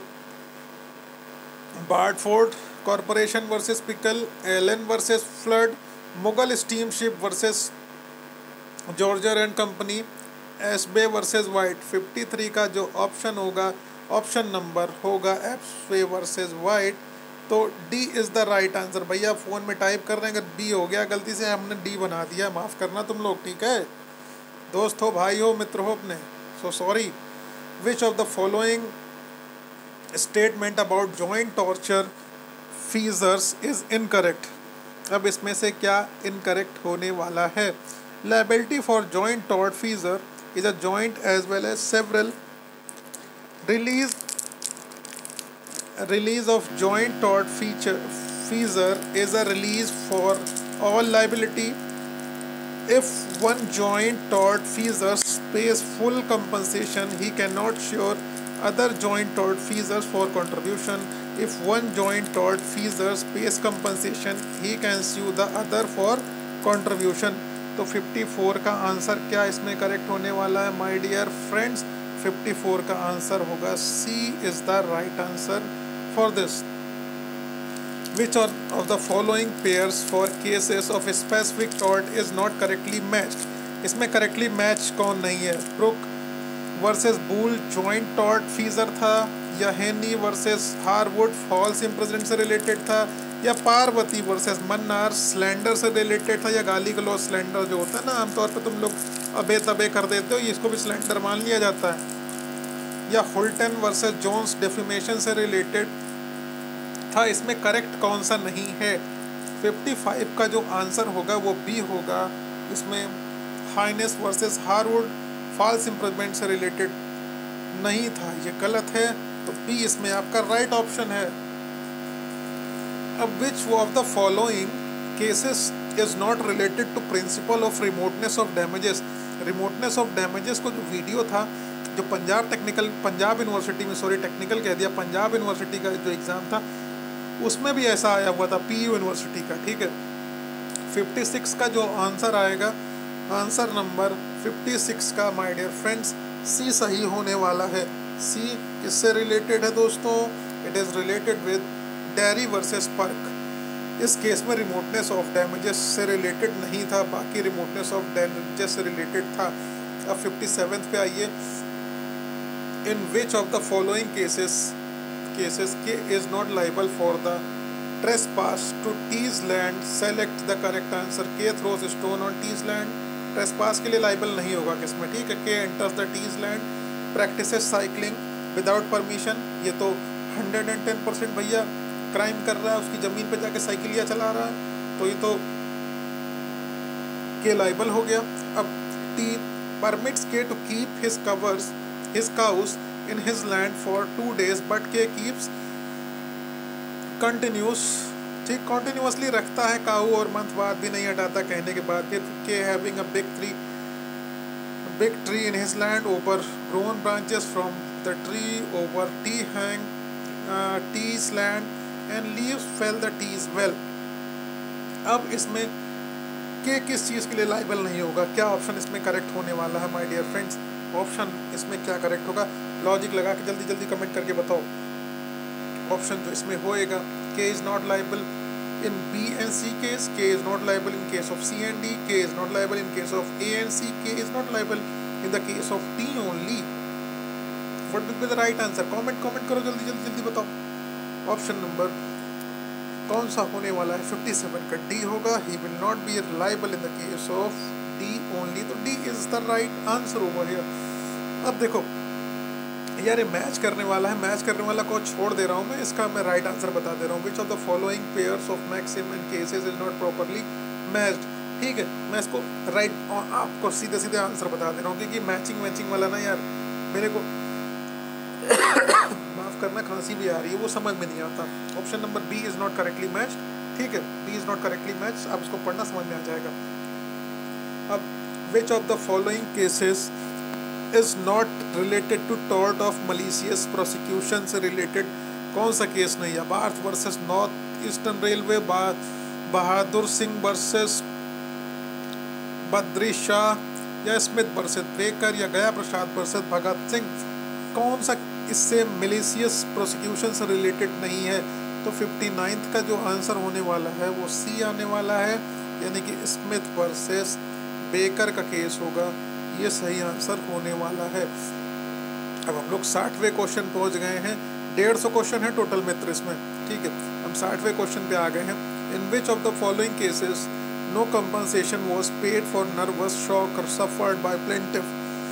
Bradford corporation versus Pickle, Allen versus Flood, Mogul steamship versus Gregor and company, Ashby versus White. तिरेपन का जो option होगा, ऑप्शन नंबर होगा एसबे वर्सेस वाइट। तो D is the right answer. भैया फ़ोन में टाइप कर रहे हैं, अगर बी हो गया गलती से हमने डी बना दिया, माफ़ करना तुम लोग, ठीक है। दोस्त हो, भाई हो, मित्र हो अपने, so sorry. Which of the following statement about joint tortfeasors is incorrect? अब इसमें से क्या इनकरेक्ट होने वाला है? Liability for joint tortfeasor is a joint as well as several release release of joint tort feature feasor is a release for all liability. If one joint tort feasor pays full compensation, he cannot sue other joint tort feasors for contribution. If one joint tort feasor pays compensation, he can sue the other for contribution. तो चौवन का answer क्या इसमें correct होने वाला है my dear friends? Fifty four का answer होगा C is the right answer for this. Which of the following pairs for cases of a specific tort is not correctly matched? इसमें correctly match कौन नहीं है? Brook versus Bool joint tortfeasor था, या Haynes versus Harwood false imprisonment से related था, या Parvati versus Mannar slander से रिलेटेड था, या गाली गलौज स्लैंडर जो होता है ना आमतौर पर तुम लोग अबे तबे कर देते हो, इसको भी स्लैंडर मान लिया जाता है, या हुल्टन वर्सेस जोन्स डेफिमेशन से रिलेटेड था। इसमें करेक्ट कौन सा नहीं है? फिफ्टी फाइव का जो आंसर होगा वो बी होगा। इसमें Haynes versus Harwood false imprisonment से रिलेटेड नहीं था, ये गलत है, तो बी इसमें आपका राइट ऑप्शन है। अब which of the following cases is not related to principle of remoteness of damages? Remoteness of damages को जो वीडियो था जो पंजाब टेक्निकल पंजाब यूनिवर्सिटी में सॉरी टेक्निकल कह दिया पंजाब यूनिवर्सिटी का जो एग्ज़ाम था उसमें भी ऐसा आया हुआ था, पी यू यूनिवर्सिटी का, ठीक है। फिफ्टी सिक्स का जो आंसर आएगा, आंसर नंबर फिफ्टी सिक्स का माय डियर फ्रेंड्स सी सही होने वाला है। सी किससे रिलेटेड है दोस्तों? It is related with Derry versus Peek. इस केस में रिमोटनेस ऑफ डैमेजेस से रिलेटेड नहीं था, बाकी रिमोटनेस ऑफ डैमेजेस से रिलेटेड था। अब फिफ्टी सेवन्थ पे आइए, in which of the following cases cases K is not liable for the trespass to T's land, select the correct answer। K throws stone on T's land, trespass के लिए liable नहीं होगा किसमें, ठीक है। K enters the T's land, practices cycling without permission, ये तो hundred and ten percent भैया क्राइम कर रहा है, उसकी ज़मीन पे जाके साइकिलिया चला रहा है, तो ये तो K liable हो गया। अब T permits K to keep his covers his cows in his land for two days but K keeps continuous, ठीक, continuously रखता है काऊ और मंथ बाद भी नहीं हटाता कहने के बाद। फिर K having a big tree big tree in his land, overgrown branches from the tree over T hang uh, T's land and leaves fell the T's well। अब इसमें K किस चीज़ के लिए लाइबल नहीं होगा? क्या ऑप्शन इसमें करेक्ट होने वाला है माय डियर फ्रेंड्स? ऑप्शन इसमें क्या करेक्ट होगा? लॉजिक लगा के जल्दी जल्दी कमेंट करके बताओ। ऑप्शन जो इसमें होएगा, K is not liable in B and C case, K is not liable in case of C and D, K is not liable in case of A and C, K is not liable in the case of D only. What will be the right answer? Comment comment करो जल्दी जल्दी जल्दी बताओ। Option number कौन सा होने वाला है? फिफ्टी सेवन का D होगा। He will not be liable in the case of D only, तो D is the right answer over here. अब देखो यार ये मैच करने वाला है, मैच करने वाला को छोड़ दे रहा हूँ मैं, इसका मैं राइट आंसर बता दे रहा हूँ। Which of the following pairs of maxim in cases is not properly matched, ठीक है। मैं इसको राइट आपको सीधे सीधे आंसर बता दे रहा हूँ, क्योंकि मैचिंग मैचिंग वाला ना यार मेरे को माफ़ करना खांसी भी आ रही है, वो समझ में नहीं आता। Option number B is not correctly matched, ठीक है, B is not correctly matched, आप इसको पढ़ना समझ में आ जाएगा। अब which of the following cases is not related to tort of malicious prosecution से रिलेटेड कौन सा केस नहीं है? Bharat versus north eastern railway, Bahadur Singh versus Badri Shah, या स्मिथ वर्सेस बेकर, या गया प्रसाद वर्सेस भगत सिंह। कौन सा इससे मलिशियस प्रोसिक्यूशन से रिलेटेड नहीं है? तो फिफ्टी नाइन्थ का जो आंसर होने वाला है वो सी आने वाला है, यानी कि स्मिथ वर्सेस बेकर का केस होगा, ये सही आंसर होने वाला है। अब हम लोग साठवें क्वेश्चन पहुंच गए हैं, डेढ़ सौ क्वेश्चन है टोटल मित्र इसमें, ठीक है। हम साठवें क्वेश्चन पे आ गए हैं। In which of the following cases no compensation was paid for nervous shock suffered by plaintiff?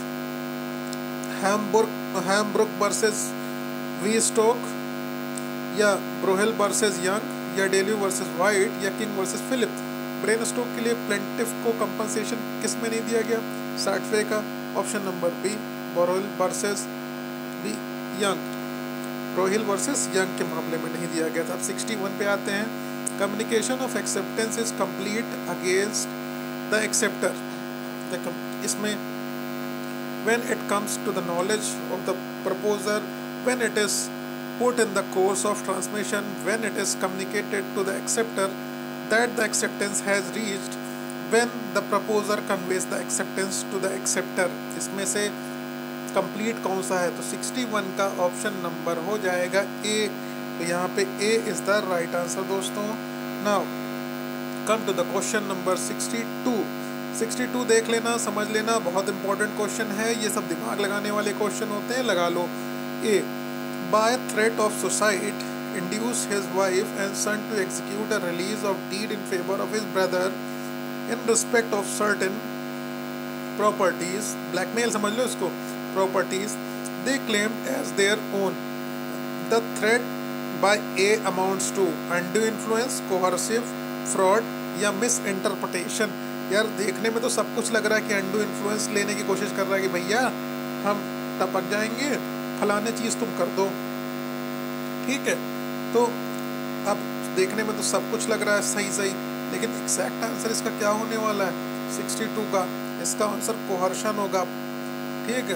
Hamburg Hambrook versus V Stoke, या ब्रोहेल वर्सेस यंग, या डेली वर्सेस वाइट, या King versus Philip. Brain stroke के लिए plaintiff को compensation किस में नहीं दिया गया? साठवें का option number B, Bourhill versus B Young, Bourhill versus Young के मामले में नहीं दिया गया था। अब सिक्सटी वन पे आते हैं। Communication of acceptance is complete against the acceptor. देखो इसमें when it comes to the knowledge of the proposer, when it is put in the course of transmission, when it is communicated to the acceptor that the acceptance has reached, when the proposer conveys the acceptance to the acceptor। इसमें से complete कौन सा है, तो sixty one का option number हो जाएगा A. तो यहाँ पे A is the right answer दोस्तों। Now come to the question number sixty two. Sixty two देख लेना, समझ लेना, बहुत इंपॉर्टेंट क्वेश्चन है, ये सब दिमाग लगाने वाले क्वेश्चन होते हैं, लगा लो। A, by threat of suicide induce his wife and son to execute a release of deed in favor of his brother in respect of certain properties, blackmail समझ लो इसको, properties they claimed as their own. The threat by A amounts to undue influence, coercive, fraud या misinterpretation। यार देखने में तो सब कुछ लग रहा है कि undue influence लेने की कोशिश कर रहा है कि भैया हम टपक जाएंगे, फलाने चीज़ तुम कर दो, ठीक है। तो अब देखने में तो सब कुछ लग रहा है सही सही, लेकिन एग्जैक्ट आंसर इसका क्या होने वाला है सिक्सटी टू का? इसका आंसर कोहर्शन होगा, ठीक है,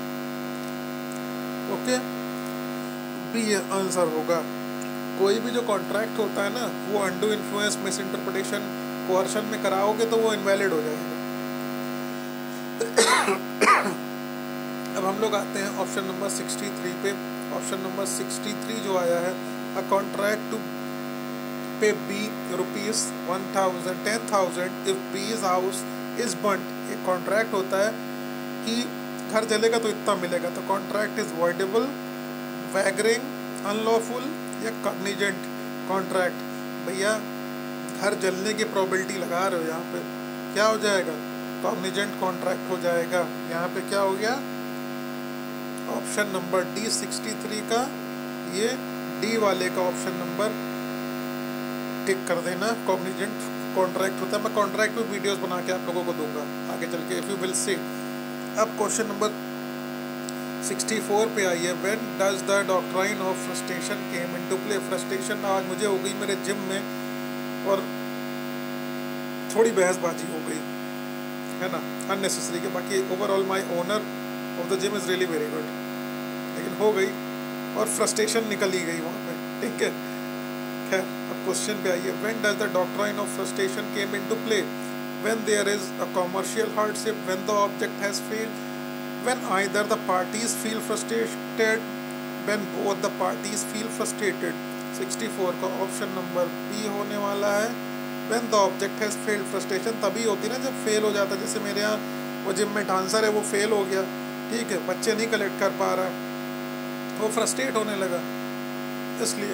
ओके, बी आंसर होगा। कोई भी जो कॉन्ट्रैक्ट होता है ना, वो undue influence, misinterpretation, coercion में कराओगे तो वो इनवैलिड हो जाएगा। अब हम लोग आते हैं ऑप्शन नंबर सिक्सटी थ्री पे। ऑप्शन नंबर सिक्सटी थ्री जो आया है, a contract to pay B rupees one thousand ten thousand if B's house is burnt। एक कॉन्ट्रैक्ट होता है कि घर जलेगा तो इतना मिलेगा, तो contract is voidable, wagering, unlawful या कॉग्निजेंट कॉन्ट्रैक्ट। भैया घर जलने की प्रोबेबिलिटी लगा रहे हो, यहाँ पे क्या हो जाएगा? कॉग्निजेंट कॉन्ट्रैक्ट हो जाएगा। यहाँ पे क्या हो गया? Option number D sixty three का, ये डी वाले का ऑप्शन नंबर टिक कर देना, कॉग्निजेंट कॉन्ट्रैक्ट होता है। मैं कॉन्ट्रैक्ट में वीडियोस बना के आप लोगों को दूंगा आगे चल के, इफ़ यू विल सी। अब क्वेश्चन नंबर सिक्सटी फोर पे आइए। When does the doctrine of frustration came into play. Frustration आज मुझे हो गई मेरे जिम में, और थोड़ी बहसबाजी हो गई है ना, अननेसेसरी के। बाकी overall my owner of the gym is really very good, लेकिन हो गई और फ्रस्ट्रेशन निकल ही गई वहाँ पे, ठीक है। खैर अब क्वेश्चन पे आइए। When does the doctrine of frustration came into play? When there is a commercial hardship, when the object has failed, when either the parties feel frustrated, when both the parties feel frustrated. Sixty four का option number B होने वाला है। When the object has failed, frustration तभी होती है ना जब fail हो जाता है। जैसे मेरे यहाँ वो जिम में डांसर है, वो फेल हो गया, ठीक है, बच्चे नहीं कलेक्ट कर पा रहा है, वो फ्रस्ट्रेट होने लगा, इसलिए।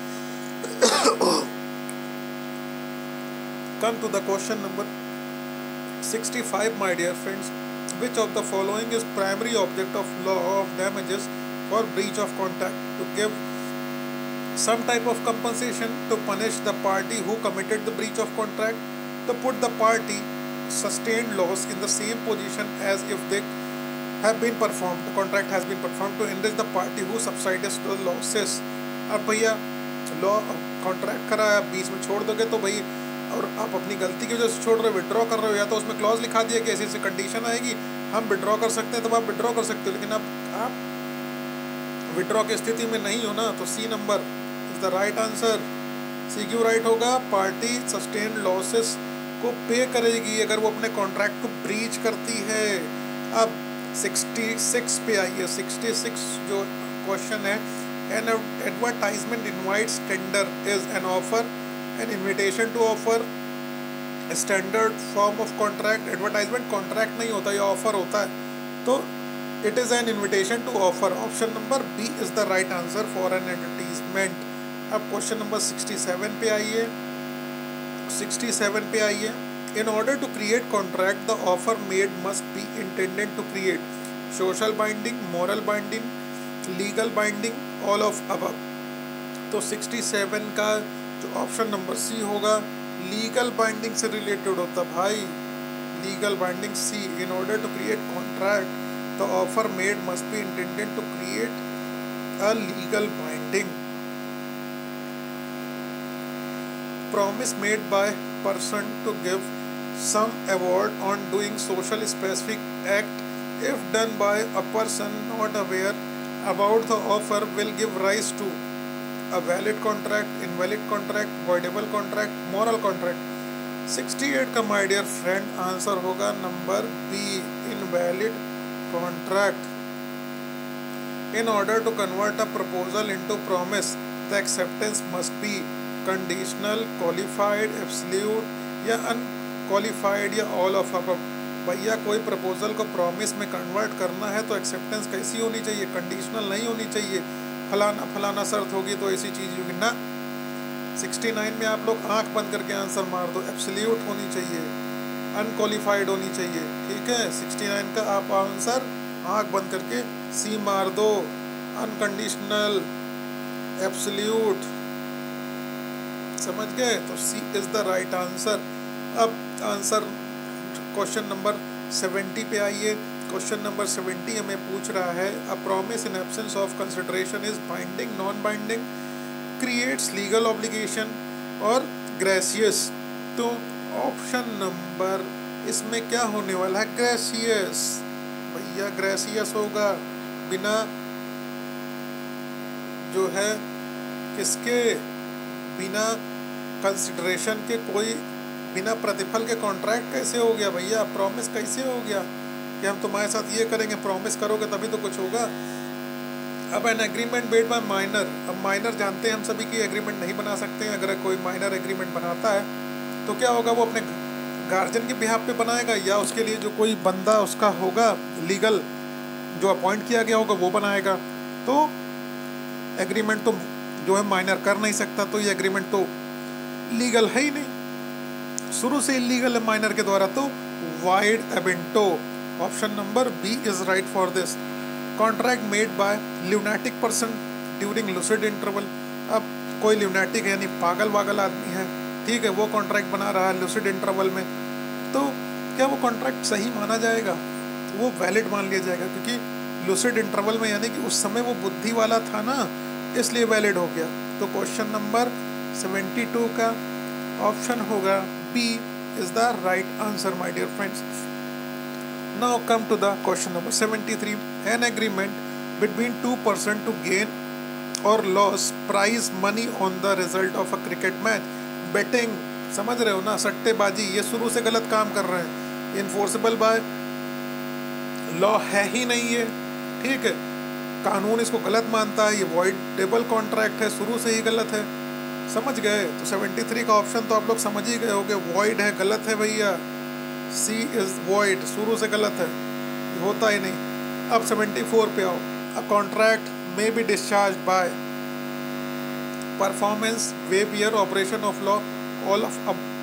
Come to the question number sixty five my dear friends. Which of the following is primary object of law of damages for breach of contract? To give some type of compensation, to punish the party who committed the breach of contract, to put the party sustained loss in the same position as if they have been performed, the contract has been performed, to enrich the party who subsides the losses। अब भैया law contract करा है, बीच में छोड़ दोगे तो भाई, और आप अपनी गलती की वजह से छोड़ रहे हो, विड्रॉ कर रहे हो, या तो उसमें क्लॉज लिखा दिया कि ऐसी ऐसी कंडीशन आएगी, हम विड्रॉ कर सकते हैं, तब आप विड्रॉ कर सकते हो। लेकिन अब आप विड्रॉ की स्थिति में नहीं हो ना, तो C number is the right answer. C क्यों राइट होगा? पार्टी सस्टेन लॉसेस को पे करेगी अगर वो अपने कॉन्ट्रैक्ट को ब्रीच करती है। अब सिक्सटी सिक्स पे आइए। सिक्सटी सिक्स जो क्वेश्चन है, an advertisement invites tender is an offer, an invitation to offer, standard form of contract. Advertisement contract नहीं होता, ये ऑफर होता है, तो it is an invitation to offer. Option number B is the right answer for an advertisement. अब question number sixty seven पे आइए। Sixty seven पे आइए। In order to create contract the offer made must B intended to create social binding, moral binding, legal binding, all of above. तो sixty seven का जो option number सी होगा, legal binding से related होता भाई, legal binding C. In order to create contract the offer made must be intended to create a legal binding. Promise made by person to give some award on doing social specific act if done by a person not aware about the offer will give rise to a valid contract, invalid contract, voidable contract, moral contract। Sixty eight का my dear friend answer होगा number B, invalid contract. In order to convert a proposal into promise the acceptance must be conditional, qualified, absolute या unqualified या all of above. भैया कोई proposal को promise में convert करना है तो एक्सेप्टेंस कैसी होनी चाहिए? कंडीशनल नहीं होनी चाहिए, फलाना फलाना शर्त होगी तो ऐसी चीज़ होगी ना। सिक्सटी नाइन में आप लोग आंख बंद करके आंसर मार दो, एब्सोल्यूट होनी चाहिए, अनक्वालिफाइड होनी चाहिए। ठीक है, सिक्सटी नाइन का आप आंसर आंख बंद करके सी मार दो, अनकंडीशनल, एब्सोल्यूट, समझ गए? तो C is the right answer. अब आंसर क्वेश्चन नंबर सेवेंटी पे आइए। क्वेश्चन नंबर सेवेंटी हमें पूछ रहा है a promise in absence of consideration is binding, non binding, creates legal obligation or gracious. तो ऑप्शन नंबर इसमें क्या होने वाला है? ग्रेसियस। भैया ग्रेसियस होगा, बिना जो है किसके, बिना कंसिडरेशन के, कोई बिना प्रतिफल के कॉन्ट्रैक्ट कैसे हो गया भैया? प्रॉमिस कैसे हो गया कि हम तुम्हारे साथ ये करेंगे, प्रॉमिस करोगे तभी तो कुछ होगा। अब an agreement made by minor, अब माइनर जानते हैं हम सभी की एग्रीमेंट नहीं बना सकते हैं। अगर कोई माइनर एग्रीमेंट बनाता है तो क्या होगा, वो अपने गार्जियन के बिहाफ पे बनाएगा या उसके लिए जो कोई बंदा उसका होगा लीगल जो अपॉइंट किया गया होगा वो बनाएगा। तो एग्रीमेंट तो जो है माइनर कर नहीं सकता, तो ये एग्रीमेंट तो लीगल है ही नहीं, शुरू से इलीगल है माइनर के द्वारा। तो void ab initio, option number B is right for this. Contract made by lunatic person during lucid interval. अब कोई ल्यूनेटिक है यानी पागल वागल आदमी है, ठीक है, वो कॉन्ट्रैक्ट बना रहा है लूसिड इंटरवल में, तो क्या वो कॉन्ट्रैक्ट सही माना जाएगा? वो वैलिड मान लिया जाएगा, क्योंकि लूसिड इंटरवल में यानी कि उस समय वो बुद्धि वाला था ना, इसलिए वैलिड हो गया। तो क्वेश्चन नंबर सेवेंटी टू का ऑप्शन होगा B is the right answer my dear friends. Now come to the question number seventy three. An agreement between two person to gain or loss prize money on the result of a cricket match. Betting, समझ रहे हो ना, सट्टेबाजी, ये शुरू से गलत काम कर रहे हैं, इन्फोर्सेबल बाय लॉ है ही नहीं ये, ठीक है, कानून इसको गलत मानता है, ये वॉइडेबल कॉन्ट्रैक्ट है, शुरू से ही गलत है, समझ गए? तो सेवेंटी थ्री का ऑप्शन तो आप लोग समझ ही गए होंगे, वॉइड है, गलत है भैया, सी इज वॉइड, शुरू से गलत है, होता ही नहीं। अब सेवेंटी फोर पे आओ। A contract may be discharge by performance, waiver, operation of law, all of.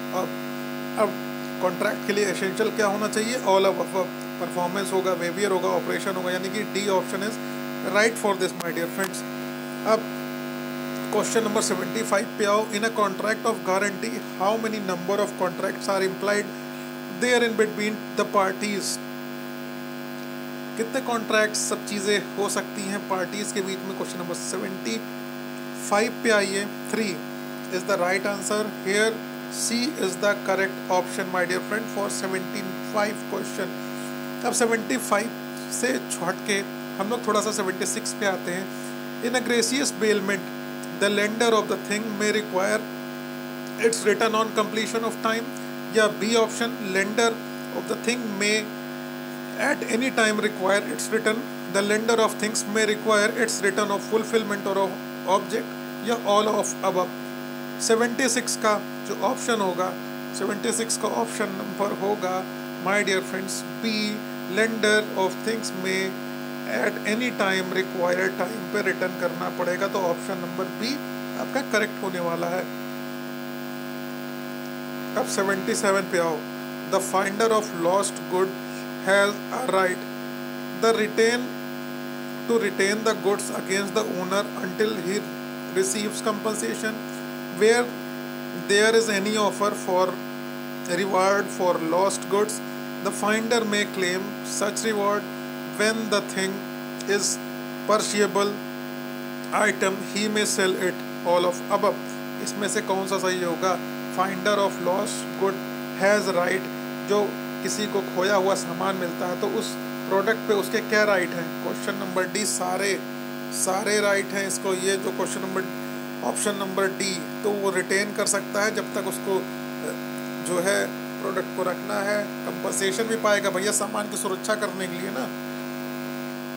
अब कॉन्ट्रैक्ट के लिए एसेंशियल क्या होना चाहिए? All of. परफॉर्मेंस होगा, वेबियर होगा, ऑपरेशन होगा, यानी कि D option is right for this my dear friends. अब क्वेश्चन नंबर सेवेंटी फाइव पे आओ। In a contract of guarantee how many number of contracts are implied there in between the parties. कितने contract, सब चीज़ें हो सकती हैं parties के बीच में। क्वेश्चन नंबर सेवेंटी फाइव पे आइए। Three is the right answer here, C is the correct option my dear friend for seventy five question. अब सेवेंटी फाइव से हट के हम लोग थोड़ा सा सेवेंटी सिक्स पे आते हैं। In a gracious bailment the lender of the thing may require its return on completion of time, या B option lender of the thing may at any time require its return, the lender of things may require its return of fulfilment or object, या all of above. Seventy six का जो option होगा, seventy six का option number होगा my dear friends B, lender of things में at any time required time पे return करना पड़ेगा। तो ऑप्शन नंबर बी आपका करेक्ट होने वाला है। अब सेवेंटी सेवन पे आओ। The finder of lost good has a right the retain to retain the goods against the owner until he receives compensation where there is any offer for reward for lost goods. The finder may claim such reward when the thing is purchasable item. He may sell it. All of above. इसमें से कौन सा सही होगा? Finder of lost good has right, जो किसी को खोया हुआ सामान मिलता है तो उस प्रोडक्ट पे उसके क्या राइट हैं? क्वेश्चन नंबर डी सारे सारे राइट हैं इसको। ये जो question number option number D, तो वो रिटेन कर सकता है जब तक उसको जो है प्रोडक्ट को रखना है, कंपनसेशन भी पाएगा भैया सामान की सुरक्षा करने के लिए ना।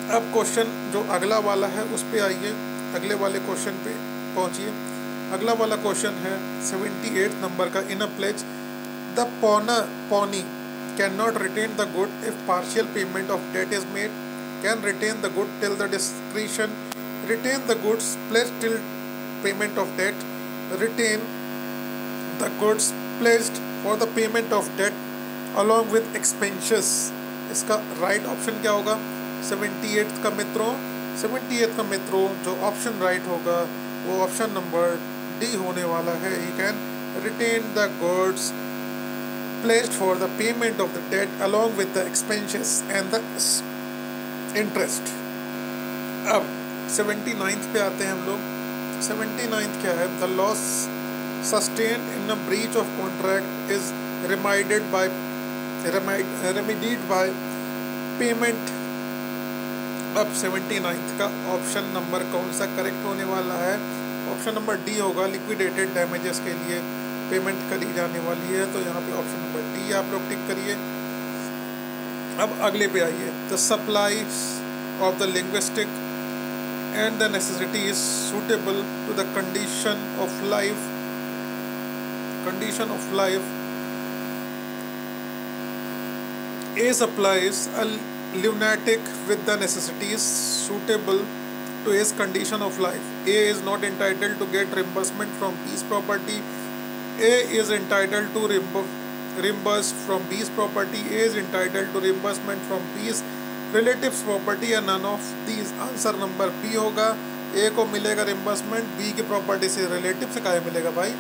अब क्वेश्चन जो अगला वाला है उस पे आइए, अगले वाले क्वेश्चन पे पहुंचिए। अगला वाला क्वेश्चन है सेवेंटी एट नंबर का। In a pledge the pawner pawnee can not retain the good if partial payment of debt is made, can retain the good till the discretion, retain the goods placed till payment of debt, retain the goods placed for the payment of debt along with expenses. इसका right option क्या होगा seventy eight का मित्रों? Seventy eight का मित्रों जो option right होगा वो ऑप्शन नंबर डी होने वाला है। He can retain the goods placed for the payment of the debt along with the expenses and the interest. अब सेवेंटी नाइन्थ पे आते हैं हम लोग। सेवेंटी नाइन्थ क्या है? The loss sustain in a breach of contract is remedied by remedied by payment. अब seventy ninth का ऑप्शन नंबर कौन सा करेक्ट होने वाला है? ऑप्शन नंबर डी होगा। लिक्विडेटेड डैमेजेस के लिए पेमेंट करी जाने वाली है, तो यहाँ पे ऑप्शन नंबर डी आप लोग टिक करिए। अब अगले पे आइए। The supplies of the linguistic and the necessity is suitable to the condition of life condition of life A supplies a lunatic with the necessities suitable to his condition of life. A is not entitled to get reimbursement from B's property. A is entitled to reimburse from B's property. A is entitled to reimbursement from B's relatives property and none of these. Answer number B होगा। A को मिलेगा reimbursement, B की property से relative से काहे मिलेगा भाई?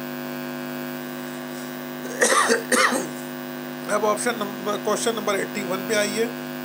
अब option number question number eighty one पे आइए।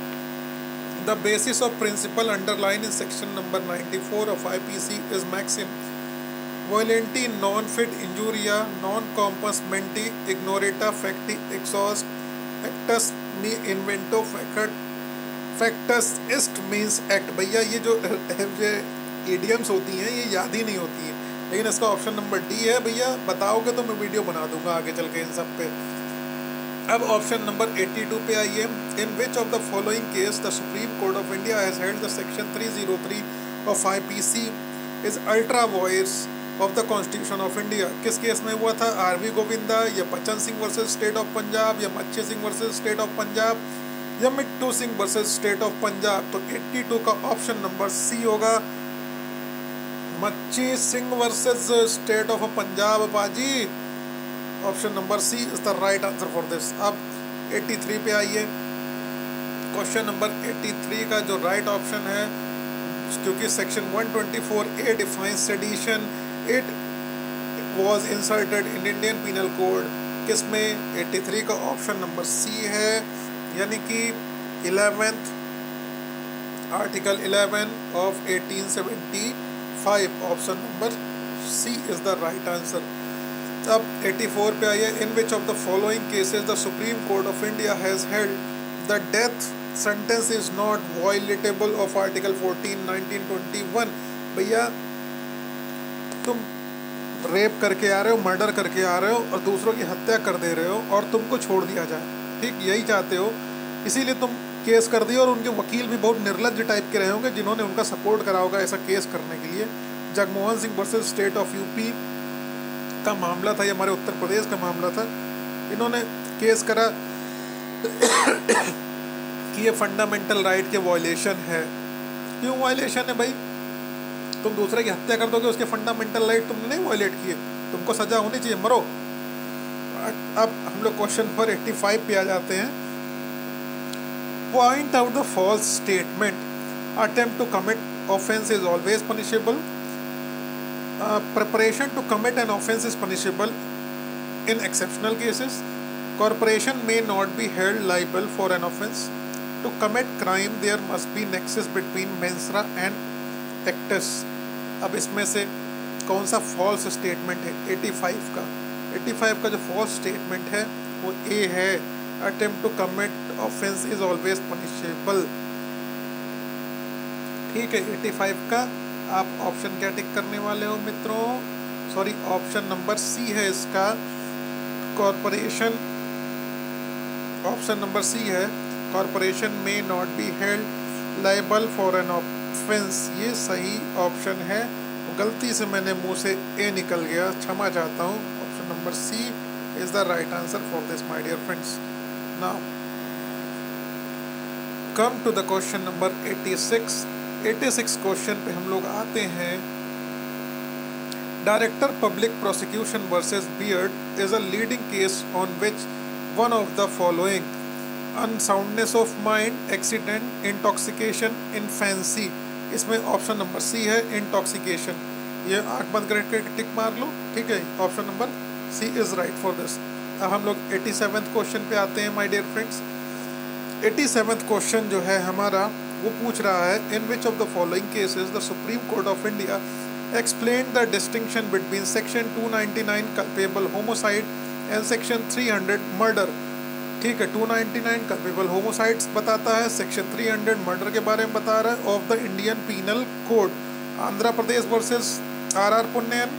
The basis of principle underline in section number ninety four of I P C is maxim वॉयलेंटी नॉन फिट इंजूरिया नॉन कॉम्पस मेंटी इग्नोरेटा फैक्टी एक्सॉस्ट एक्टस मी इन्वेंटो फैक्ट फैक्टस इस्ट मीन्स एक्ट। भैया ये जो इडियम्स होती हैं ये याद ही नहीं होती है, लेकिन इसका ऑप्शन नंबर डी है। भैया बताओगे तो मैं वीडियो बना दूंगा आगे चल के इन सब पे। अब ऑप्शन नंबर एट्टी टू पे आइए। In which of the following case the supreme court of India has held the section three zero three of I P C is ultra vires of the Constitution of India? किस case में हुआ था? R v Govinda या Bachan Singh versus state of Punjab या Machhi Singh versus state of Punjab या Mithu Singh versus state of Punjab? तो eighty two का option number सी होगा, Machhi Singh versus state of Punjab. बाजी option number C is the right answer for this. अब एट्टी थ्री पे आइए। क्वेश्चन नंबर एट्टी थ्री का जो राइट ऑप्शन है, क्योंकि section one twenty four A defines sedition, it was inserted in Indian penal Code. किसमें? Eighty three का option number C है, यानी कि eleventh article eleven of eighteen seventy five. Option number C is the right answer. अब eighty four पे आइए। In which of the following cases the supreme court of India has held the death sentence is not violative of article fourteen nineteen twenty one? भैया तुम rape करके आ रहे हो, murder करके आ रहे हो और दूसरों की हत्या कर दे रहे हो और तुमको छोड़ दिया जाए, ठीक यही चाहते हो, इसीलिए तुम केस कर दिए। और उनके वकील भी बहुत निर्लज्ज टाइप के रहे होंगे जिन्होंने उनका सपोर्ट करा होगा ऐसा केस करने के लिए। Jagmohan Singh versus state of UP का मामला था, ये हमारे उत्तर प्रदेश का मामला था। इन्होंने केस करा कि ये फंडामेंटल राइट के वायलेशन है। क्यों वायलेशन है भाई? तुम दूसरे की हत्या कर दोगे, उसके फंडामेंटल राइट तुमने नहीं वायलेट किए, तुमको सजा होनी चाहिए, मरो। अब हम लोग क्वेश्चन नंबर एट्टी फाइव पे आ जाते हैं। Point out the false statement. Attempt to commit offence is always punishable. Uh, preparation to commit an offence is punishable in exceptional cases. Corporation may not be held liable for an offence. To commit crime there must be nexus between mens rea and actus. अब इसमें से कौन सा false statement है eighty five का? Eighty five का जो false statement है वो ए है, attempt to commit offence is always punishable. ठीक है, एट्टी फाइव का आप ऑप्शन क्या टिक करने वाले हो मित्रों? सॉरी, ऑप्शन नंबर सी है इसका, कॉरपोरेशन। ऑप्शन नंबर सी है, corporation may not be held liable for an offence, ये सही ऑप्शन है। गलती से मैंने मुंह से ए निकल गया, क्षमा चाहता हूँ। Option number C is the right answer for this my dear friends. Now come to the question number छियासी। छियासी क्वेश्चन पे हम लोग आते हैं। Director public prosecution versus Beard is a leading case on which one of the following: unsoundness of mind, accident, intoxication, infancy. इसमें option number C है intoxication. ये आंख बंद करके टिक मार लो, ठीक है। Option number C is right for this. अब हम लोग सत्तासी क्वेश्चन पे आते हैं माय डियर फ्रेंड्स। सत्तासी क्वेश्चन जो है हमारा वो पूछ रहा है, in which of the following cases the supreme court of India explain the distinction between section two ninety nine culpable homicide and section three hundred murder. ठीक है, two ninety nine culpable homicides बताता है, section three hundred murder के बारे में बता रहा है of the Indian penal code. Andhra Pradesh versus R R Punnayya,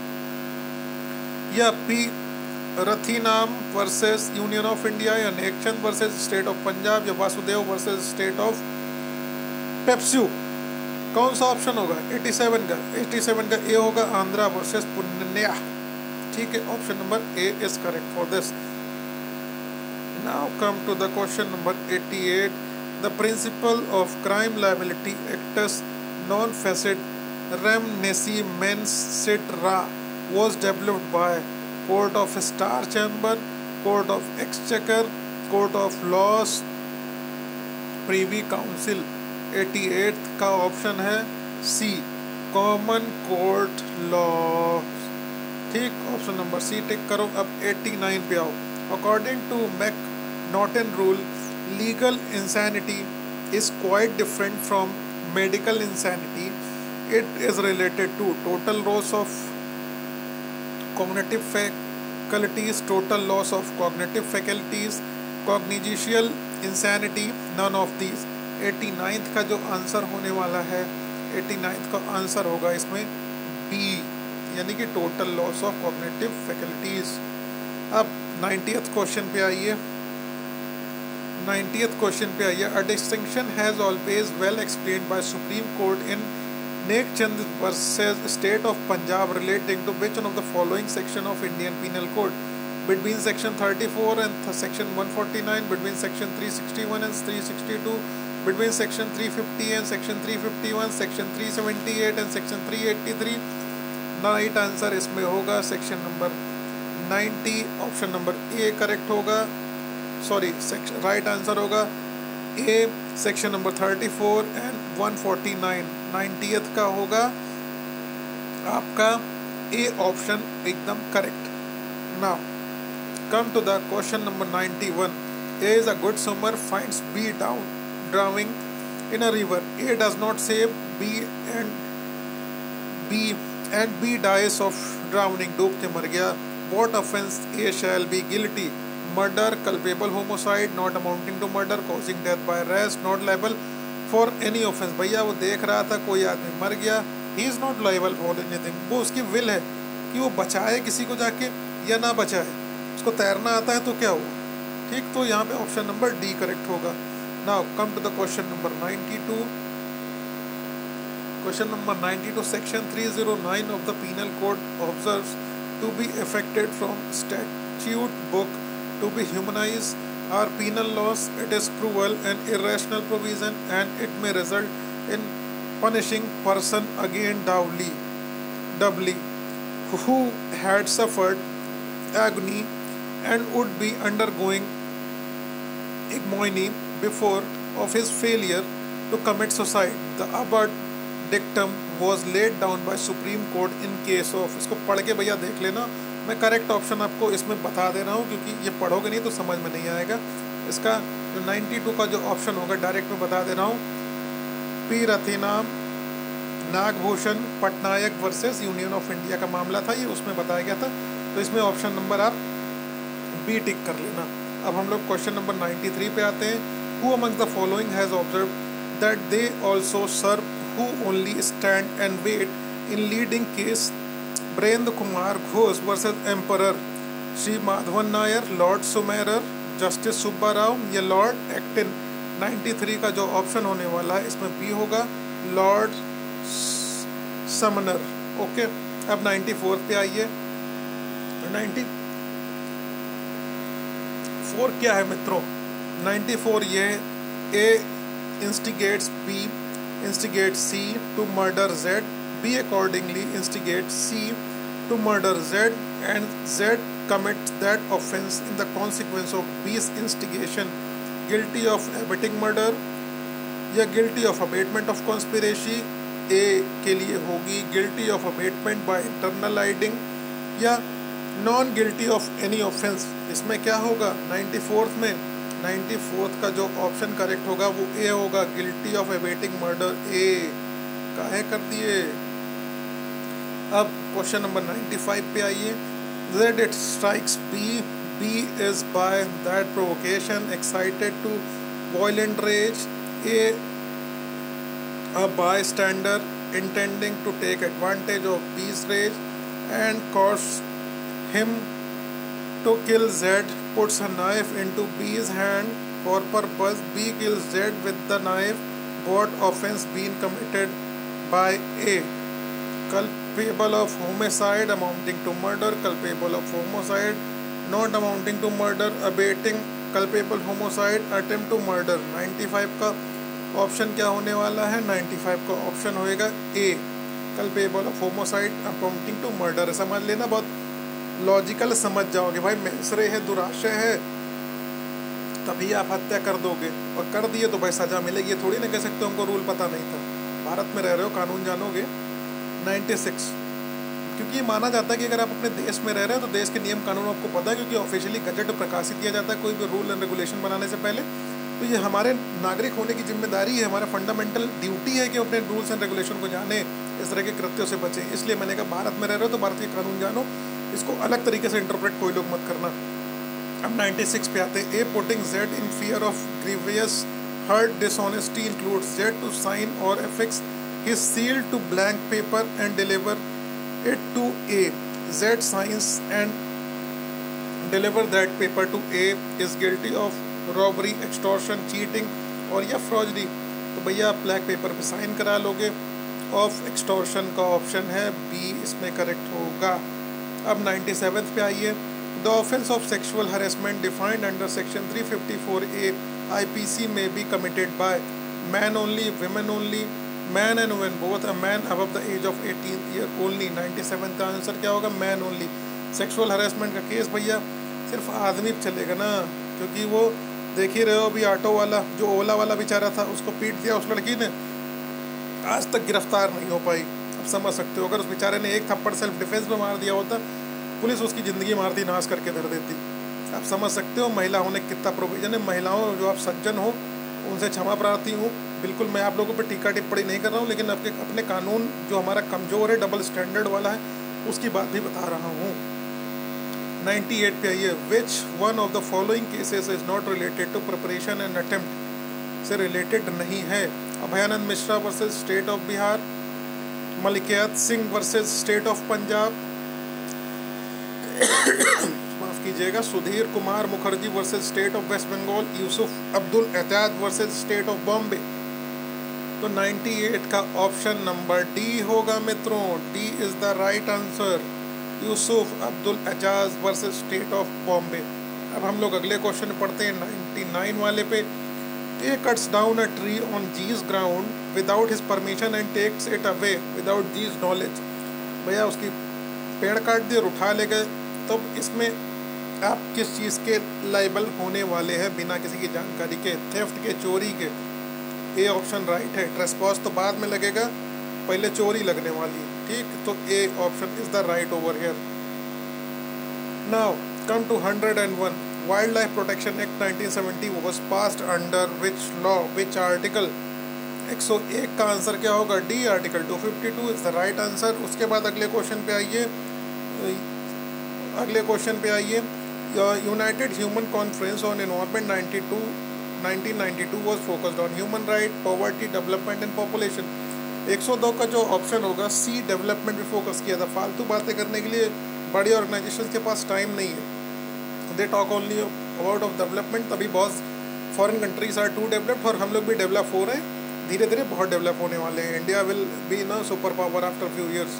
या P Rathinam versus union of India, या Nekchand versus state of Punjab, या Vasudev versus state of PEPSU. कौन सा ऑप्शन होगा सत्तासी का? सत्तासी का ए होगा, आंध्रा वर्सेस पुन्नेया। ठीक है, option number A is correct for this. Now come to the question number अठासी। The principle of crime liability actus non facit reum nisi mens sit rea was developed by Court of Star Chamber, Court of Exchequer, Court of Laws, Privy Council। अठासी का option है C, common court law. ठीक, option number C tick करो। अब नवासी पे आओ। According to McNaughton rule, legal insanity is quite different from medical insanity. It is related to total loss of cognitive faculties, total loss of cognitive faculties, cognitional insanity, none of these। नवासी का जो answer होने वाला है, नवासी का answer होगा इसमें बी, यानी कि total loss of cognitive faculties. अब नाइन्टियथ क्वेश्चन पे आइए। नाइन्टियथ क्वेश्चन पे आइए। A distinction has always well explained by supreme court in Nekchand versus State of Punjab relating to which one of the following section of Indian Penal Code? Between section thirty-four and section one forty-nine, between section three sixty-one and three sixty-two, between section three fifty and section three fifty-one, section three seventy-eight and section three eighty-three। Right answer इसमें होगा section number ninety, option number A correct होगा। Sorry, section right answer होगा A, section number thirty four and one forty nine. Ninetieth का होगा आपका A option एकदम correct. Now come to the question number ninety one. A is a good swimmer finds B down drowning in a river. A does not save B and B and B dies of drowning, डूब के मर गया। What offence A shall be guilty? Murder, culpable homicide, not amounting to murder, causing death by rest, not liable for any offence. भैया वो देख रहा था कोई आदमी मर गया, he is not liable for anything. वो उसकी विल है कि वो बचाए किसी को जाके या ना बचाए, उसको तैरना आता है तो क्या हुआ। ठीक, तो यहाँ पे ऑप्शन नंबर डी करेक्ट होगा। Now come to the question number ninety two. Question number ninety two. Section three zero nine of the penal code observes to be affected from statute book to be humanized or penal laws. It is cruel and irrational provision and it may result in punishing person again doubly doubly who had suffered agony and would be undergoing ignominy before of his failure to commit suicide. The above dictum was laid down by Supreme Court in case of। इसको पढ़ के भैया देख लेना, मैं correct option आपको इसमें बता दे रहा हूँ क्योंकि ये पढ़ोगे नहीं तो समझ में नहीं आएगा। इसका जो बानवे का जो ऑप्शन होगा डायरेक्ट में बता दे रहा हूँ, P Rathinam Nagbhushan Patnaik versus union of India का मामला था, ये उसमें बताया गया था। तो इसमें ऑप्शन नंबर आप बी टिक कर लेना। अब हम लोग क्वेश्चन नंबर तिरानवे पे आते हैं। Who among the following has observe that they also serve who only stand and wait in leading case Barendra Kumar Ghosh versus emperor, Shri Madhavan Nair, lord Sumner, justice Subba Rao या लॉर्ड एक्टिन। तिरानवे का जो ऑप्शन होने वाला है इसमें बी होगा, लॉर्ड समनर। ओके, अब चौरानवे पे आइए। चौरानवे क्या है मित्रों? चौरानवे ये A instigates B, instigate C to murder Z, B accordingly instigate C to murder Z and Z commits that offense in the consequence of B's instigation, guilty of abetting murder या guilty of abatement of conspiracy। A के लिए होगी guilty of abatement by internal aiding या non guilty of any offense। इसमें क्या होगा? चौरानवे में चौरानवे का जो ऑप्शन करेक्ट होगा वो ए होगा, guilty of abating murder। ए काहे कर दिए। अब क्वेश्चन नंबर पचानवे पे आइए। Z it strikes B, B is by that provocation excited to violent rage, A a bystander intending to take advantage of B's rage and cause him to kill Z, puts a knife into B's hand for purpose, B kills Z with the knife, what offense being committed by A? Culpable of homicide amounting to murder, culpable of homicide not amounting to murder, abating culpable homicide, attempt to murder। पचानवे का option क्या होने वाला है? पचानवे का option होएगा ए, culpable of homicide amounting to murder। समझ लेना, बहुत लॉजिकल समझ जाओगे भाई। मैसरे है, दुराशय है, तभी आप हत्या कर दोगे, और कर दिए तो भाई सजा मिलेगी। ये थोड़ी ना कह सकते हमको रूल पता नहीं था। भारत में रह रहे हो, कानून जानोगे। छियानवे, क्योंकि ये माना जाता है कि अगर आप अपने देश में रह रहे हो तो देश के नियम कानून आपको पता है, क्योंकि ऑफिशियली गजट प्रकाशित किया जाता है कोई भी रूल एंड रेगुलेशन बनाने से पहले। तो ये हमारे नागरिक होने की जिम्मेदारी है, हमारा फंडामेंटल ड्यूटी है कि अपने रूल्स एंड रेगुलेशन को जाने, इस तरह के कृत्यों से बचें। इसलिए मैंने कहा भारत में रह रहे हो तो भारत के कानून जानो, इसको अलग तरीके से इंटरप्रेट कोई लोग मत करना। अब छियानवे पे आते हैं। A putting Z in fear of grievous hurt dishonesty includes Z to sign or affix his seal to blank paper and deliver it to A. Z signs and deliver that paper to A is guilty of robbery, extortion, cheating और या forgery। तो भैया आप black pepper पे sign करा लोगे। Of extortion का option है बी, इसमें करेक्ट होगा। अब सत्तानवे पे आइए। The offence of sexual harassment defined under section three fifty four A I P C may be committed by man only, women only, man and women both, a man above the age of eighteen year only. सत्तानवे का answer क्या होगा? Man only. Sexual harassment का case भैया सिर्फ आदमी चलेगा ना, क्योंकि वो देख ही रहे हो अभी ऑटो वाला, जो ओला वाला बेचारा था, उसको पीट दिया उस लड़की ने, आज तक गिरफ्तार नहीं हो पाई। अब समझ सकते हो, अगर उस बेचारे ने एक थप्पड़ सेल्फ डिफेंस में मार दिया होता, पुलिस उसकी ज़िंदगी मारती, नाश करके धर देती। आप समझ सकते हो महिला होने कितना प्रोविजन है। महिलाओं जो आप सज्जन हो उनसे क्षमा प्रार्थी हूँ, बिल्कुल मैं आप लोगों पे टीका टिप्पणी नहीं कर रहा हूँ, लेकिन आपके अपने कानून जो हमारा कमज़ोर है, डबल स्टैंडर्ड वाला है, उसकी बात भी बता रहा हूँ। अट्ठानवे पे आइए। Which one of the following cases is not related to preparation and attempt से रिलेटेड नहीं है? Abhayanand Mishra versus state of Bihar, Malkiat Singh versus state of Punjab, माफ कीजिएगा, Sudhir Kumar Mukherjee versus state of West Bengal, Yusuf Abdul एहतियात वर्सेज स्टेट ऑफ बॉम्बे। तो अट्ठानवे का ऑप्शन नंबर डी होगा मित्रों। D is the right answer, Yusuf Abdul Aziz versus state of Bombay. अब हम लोग अगले क्वेश्चन पढ़ते हैं निन्यानवे वाले पे। A cuts down a tree on Z's ground without his permission and takes it away without Z's knowledge. भैया उसकी पेड़ काट दिए और उठा ले गए, तो इसमें आप किस चीज़ के लाइबल होने वाले हैं बिना किसी की जानकारी के? थेफ्ट के, चोरी के। ए ऑप्शन राइट है। ट्रेसपॉस तो बाद में लगेगा, पहले चोरी लगने वाली है, ठीक। तो A option is the right over here. Now come to hundred and one. Wild life protection act nineteen seventy was passed under which law, which article? एक सौ एक का आंसर क्या होगा? D, article two fifty two is the right answer. उसके बाद अगले question पे आइए, अगले क्वेश्चन पे आइए। United human conference on environment nineteen ninety two was focused on human right, poverty, development and population. एक सौ दो का जो ऑप्शन होगा सी, डेवलपमेंट पे फोकस किया था। फालतू बातें करने के लिए बड़ी ऑर्गेनाइजेशन के पास टाइम नहीं है, they talk only about of development. तभी बहुत foreign countries are too developed, और हम लोग भी डेवलप हो रहे हैं, धीरे धीरे बहुत डेवलप होने वाले हैं. इंडिया विल बी ना super power after few years.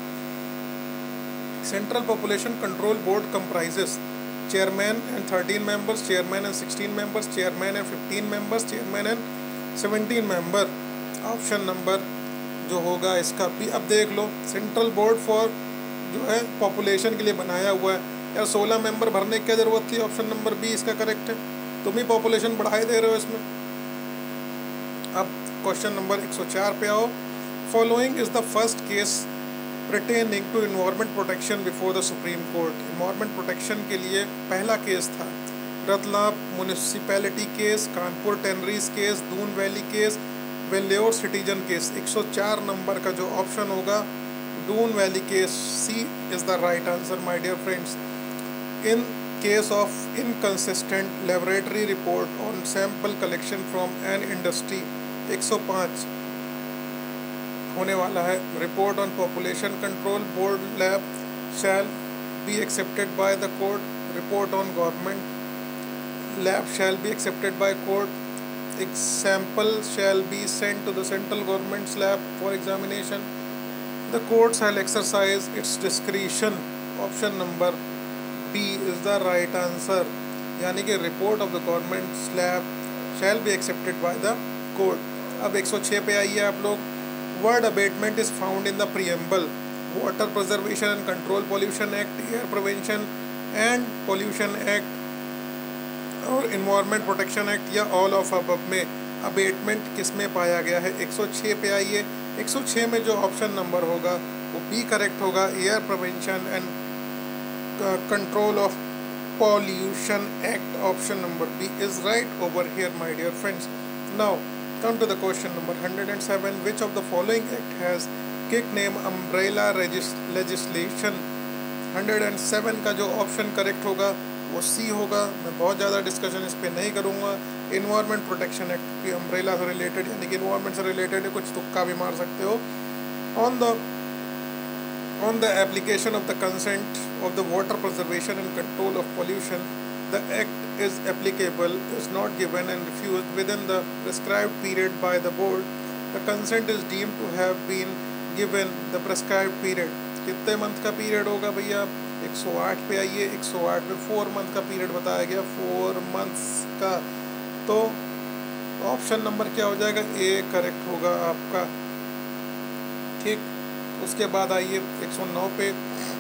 Central population control board comprises chairman and thirteen members, chairman and sixteen members, chairman and fifteen members, chairman and seventeen member. Option number जो होगा इसका भी अब देख लो. Central board for जो है population के लिए बनाया हुआ है यार. सोलह मेंबर भरने की क्या ज़रूरत थी. ऑप्शन नंबर बी इसका करेक्ट है. तुम ही पॉपुलेशन बढ़ाए दे रहे हो इसमें. अब क्वेश्चन नंबर एक सौ चार पे आओ. Following is the first case pertaining to environment protection before the Supreme Court. environment protection के लिए पहला केस था Ratlam municipality case, Kanpur tanneries case, Doon valley case, Vellore citizen case. एक सौ चार नंबर का जो ऑप्शन होगा Doon valley case, C is the right answer my dear friends. In case of inconsistent laboratory report on sample collection from an industry. एक सौ पाँच होने वाला है. Report on population control board lab shall be accepted by the court. Report on government lab shall be accepted by court. Example shall be sent to the central government's lab for examination. The court shall exercise its discretion. Option number B is the right answer. यानी कि report of the government's lab shall be accepted by the court. अब एक सौ छः पे आइए आप लोग. Word abatement is found in the preamble. Water Preservation and Control Pollution Act, Air Prevention and Pollution Act और Environment Protection Act या all of above में abatement किस में पाया गया है. एक सौ छः पे आइए. एक सौ छः में जो ऑप्शन नंबर होगा वो बी करेक्ट होगा. Air prevention and control of pollution act. Option number B is right over here my dear friends. Now come to the question number one hundred seven. Which of the following act has kick name umbrella legislation. one hundred seven का जो option correct होगा वो सी होगा. मैं बहुत ज़्यादा discussion इस पर नहीं करूँगा. इन्वायरमेंट प्रोटेक्शन एक्ट की अम्ब्रेला से रिलेटेड यानी कि इन्वायरमेंट से रिलेटेड है, कुछ तुक्का भी मार सकते हो. On the on the application of the consent of the water preservation and control of pollution, the act is applicable, is not given and refused within the prescribed period by the board. The consent is deemed to have been given the prescribed period. कितने month का period होगा भैया. एक सौ आठ पे आइए. एक सौ आठ पे फोर मंथ का पीरियड बताया गया, फोर मंथ्स का. तो ऑप्शन नंबर क्या हो जाएगा. ए करेक्ट होगा आपका. ठीक. उसके बाद आइए एक सौ नौ पे.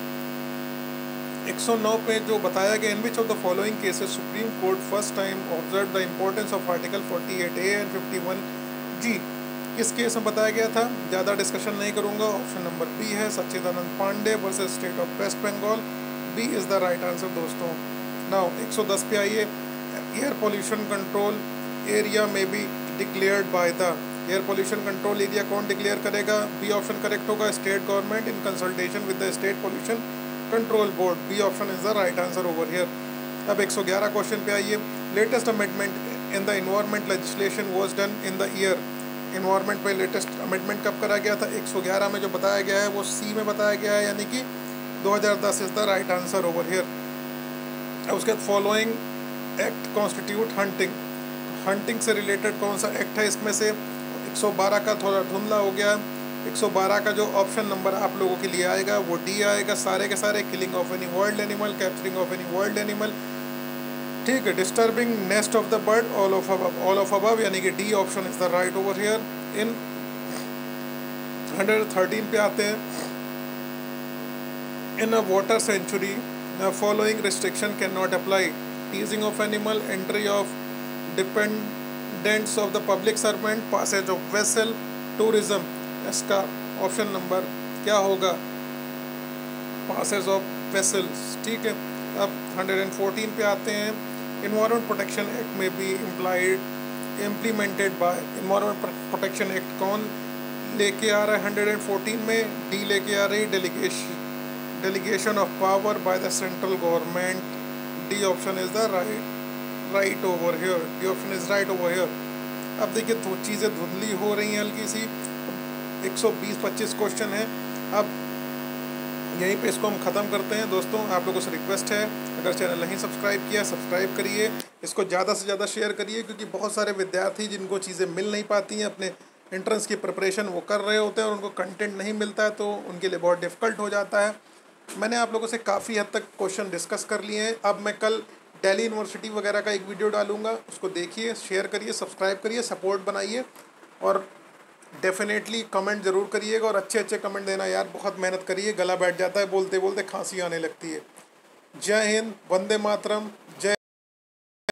एक सौ नौ पे जो बताया गया. In which of the following cases supreme court first time observe the importance of article forty eight A and fifty one G. किस केस में बताया गया था. ज़्यादा डिस्कशन नहीं करूँगा. ऑप्शन नंबर बी है Sachidanand Pandey versus state of West Bengal. B is the right answer दोस्तों. नाउ एक सौ दस पे आइए. Air pollution control area may be declared by the. Air pollution control area कौन डिक्लेयर करेगा. बी ऑप्शन करेक्ट होगा. State government in consultation with the state pollution control board. B option is the right answer over here. अब एक सौ ग्यारह question पे आइए. Latest amendment in the environment legislation was done in the year. Environment पे latest amendment कब करा गया था. एक सौ ग्यारह में जो बताया गया है वो सी में बताया गया है यानी कि दो हज़ार दस is the right answer over here. अब उसके बाद following act constitute hunting. Hunting से रिलेटेड कौन सा एक्ट है इसमें से. एक सौ बारह का थोड़ा धुंधला हो गया. एक सौ बारह का जो ऑप्शन नंबर आप लोगों के लिए आएगा वो डी आएगा. सारे के सारे killing of any wild animal, capturing of any wild animal. ठीक है. Disturbing nest of the bird, all of above. All of above यानी कि D option is the right over here. इन एक सौ तेरह पे आते हैं. In a water sanctuary the following restriction can not apply. Teasing of animal, entry of dependents of the public servant, passage of vessel, tourism. इसका option number क्या होगा. Passage of vessels. ठीक है. अब एक सौ चौदह पे आते हैं. इन्वायरमेंट प्रोटेक्शन एक्ट में भी implied implemented by. Environment protection act कौन लेके आ रहा है एक सौ चौदह में. डी लेके आ रही delegation delegation of power by the central government. D option is the right right over here. D option is right over here. अब देखिए दो चीज़ें धुंधली हो रही हैं हल्की सी. एक सौ बीस पच्चीस क्वेश्चन है. अब यहीं पे इसको हम ख़त्म करते हैं दोस्तों. आप लोगों से रिक्वेस्ट है अगर चैनल नहीं सब्सक्राइब किया सब्सक्राइब करिए, इसको ज़्यादा से ज़्यादा शेयर करिए, क्योंकि बहुत सारे विद्यार्थी जिनको चीज़ें मिल नहीं पाती हैं, अपने एंट्रेंस की प्रिपरेशन वो कर रहे होते हैं और उनको कंटेंट नहीं मिलता है तो उनके लिए बहुत डिफ़िकल्ट हो जाता है। मैंने आप लोगों से काफ़ी हद तक क्वेश्चन डिस्कस कर लिए हैं। अब मैं कल दिल्ली यूनिवर्सिटी वगैरह का एक वीडियो डालूंगा, उसको देखिए, शेयर करिए, सब्सक्राइब करिए, सपोर्ट बनाइए और डेफिनेटली कमेंट ज़रूर करिएगा। और अच्छे अच्छे कमेंट देना यार, बहुत मेहनत करिए, गला बैठ जाता है बोलते बोलते, खांसी आने लगती है। जय हिंद, वंदे मातरम।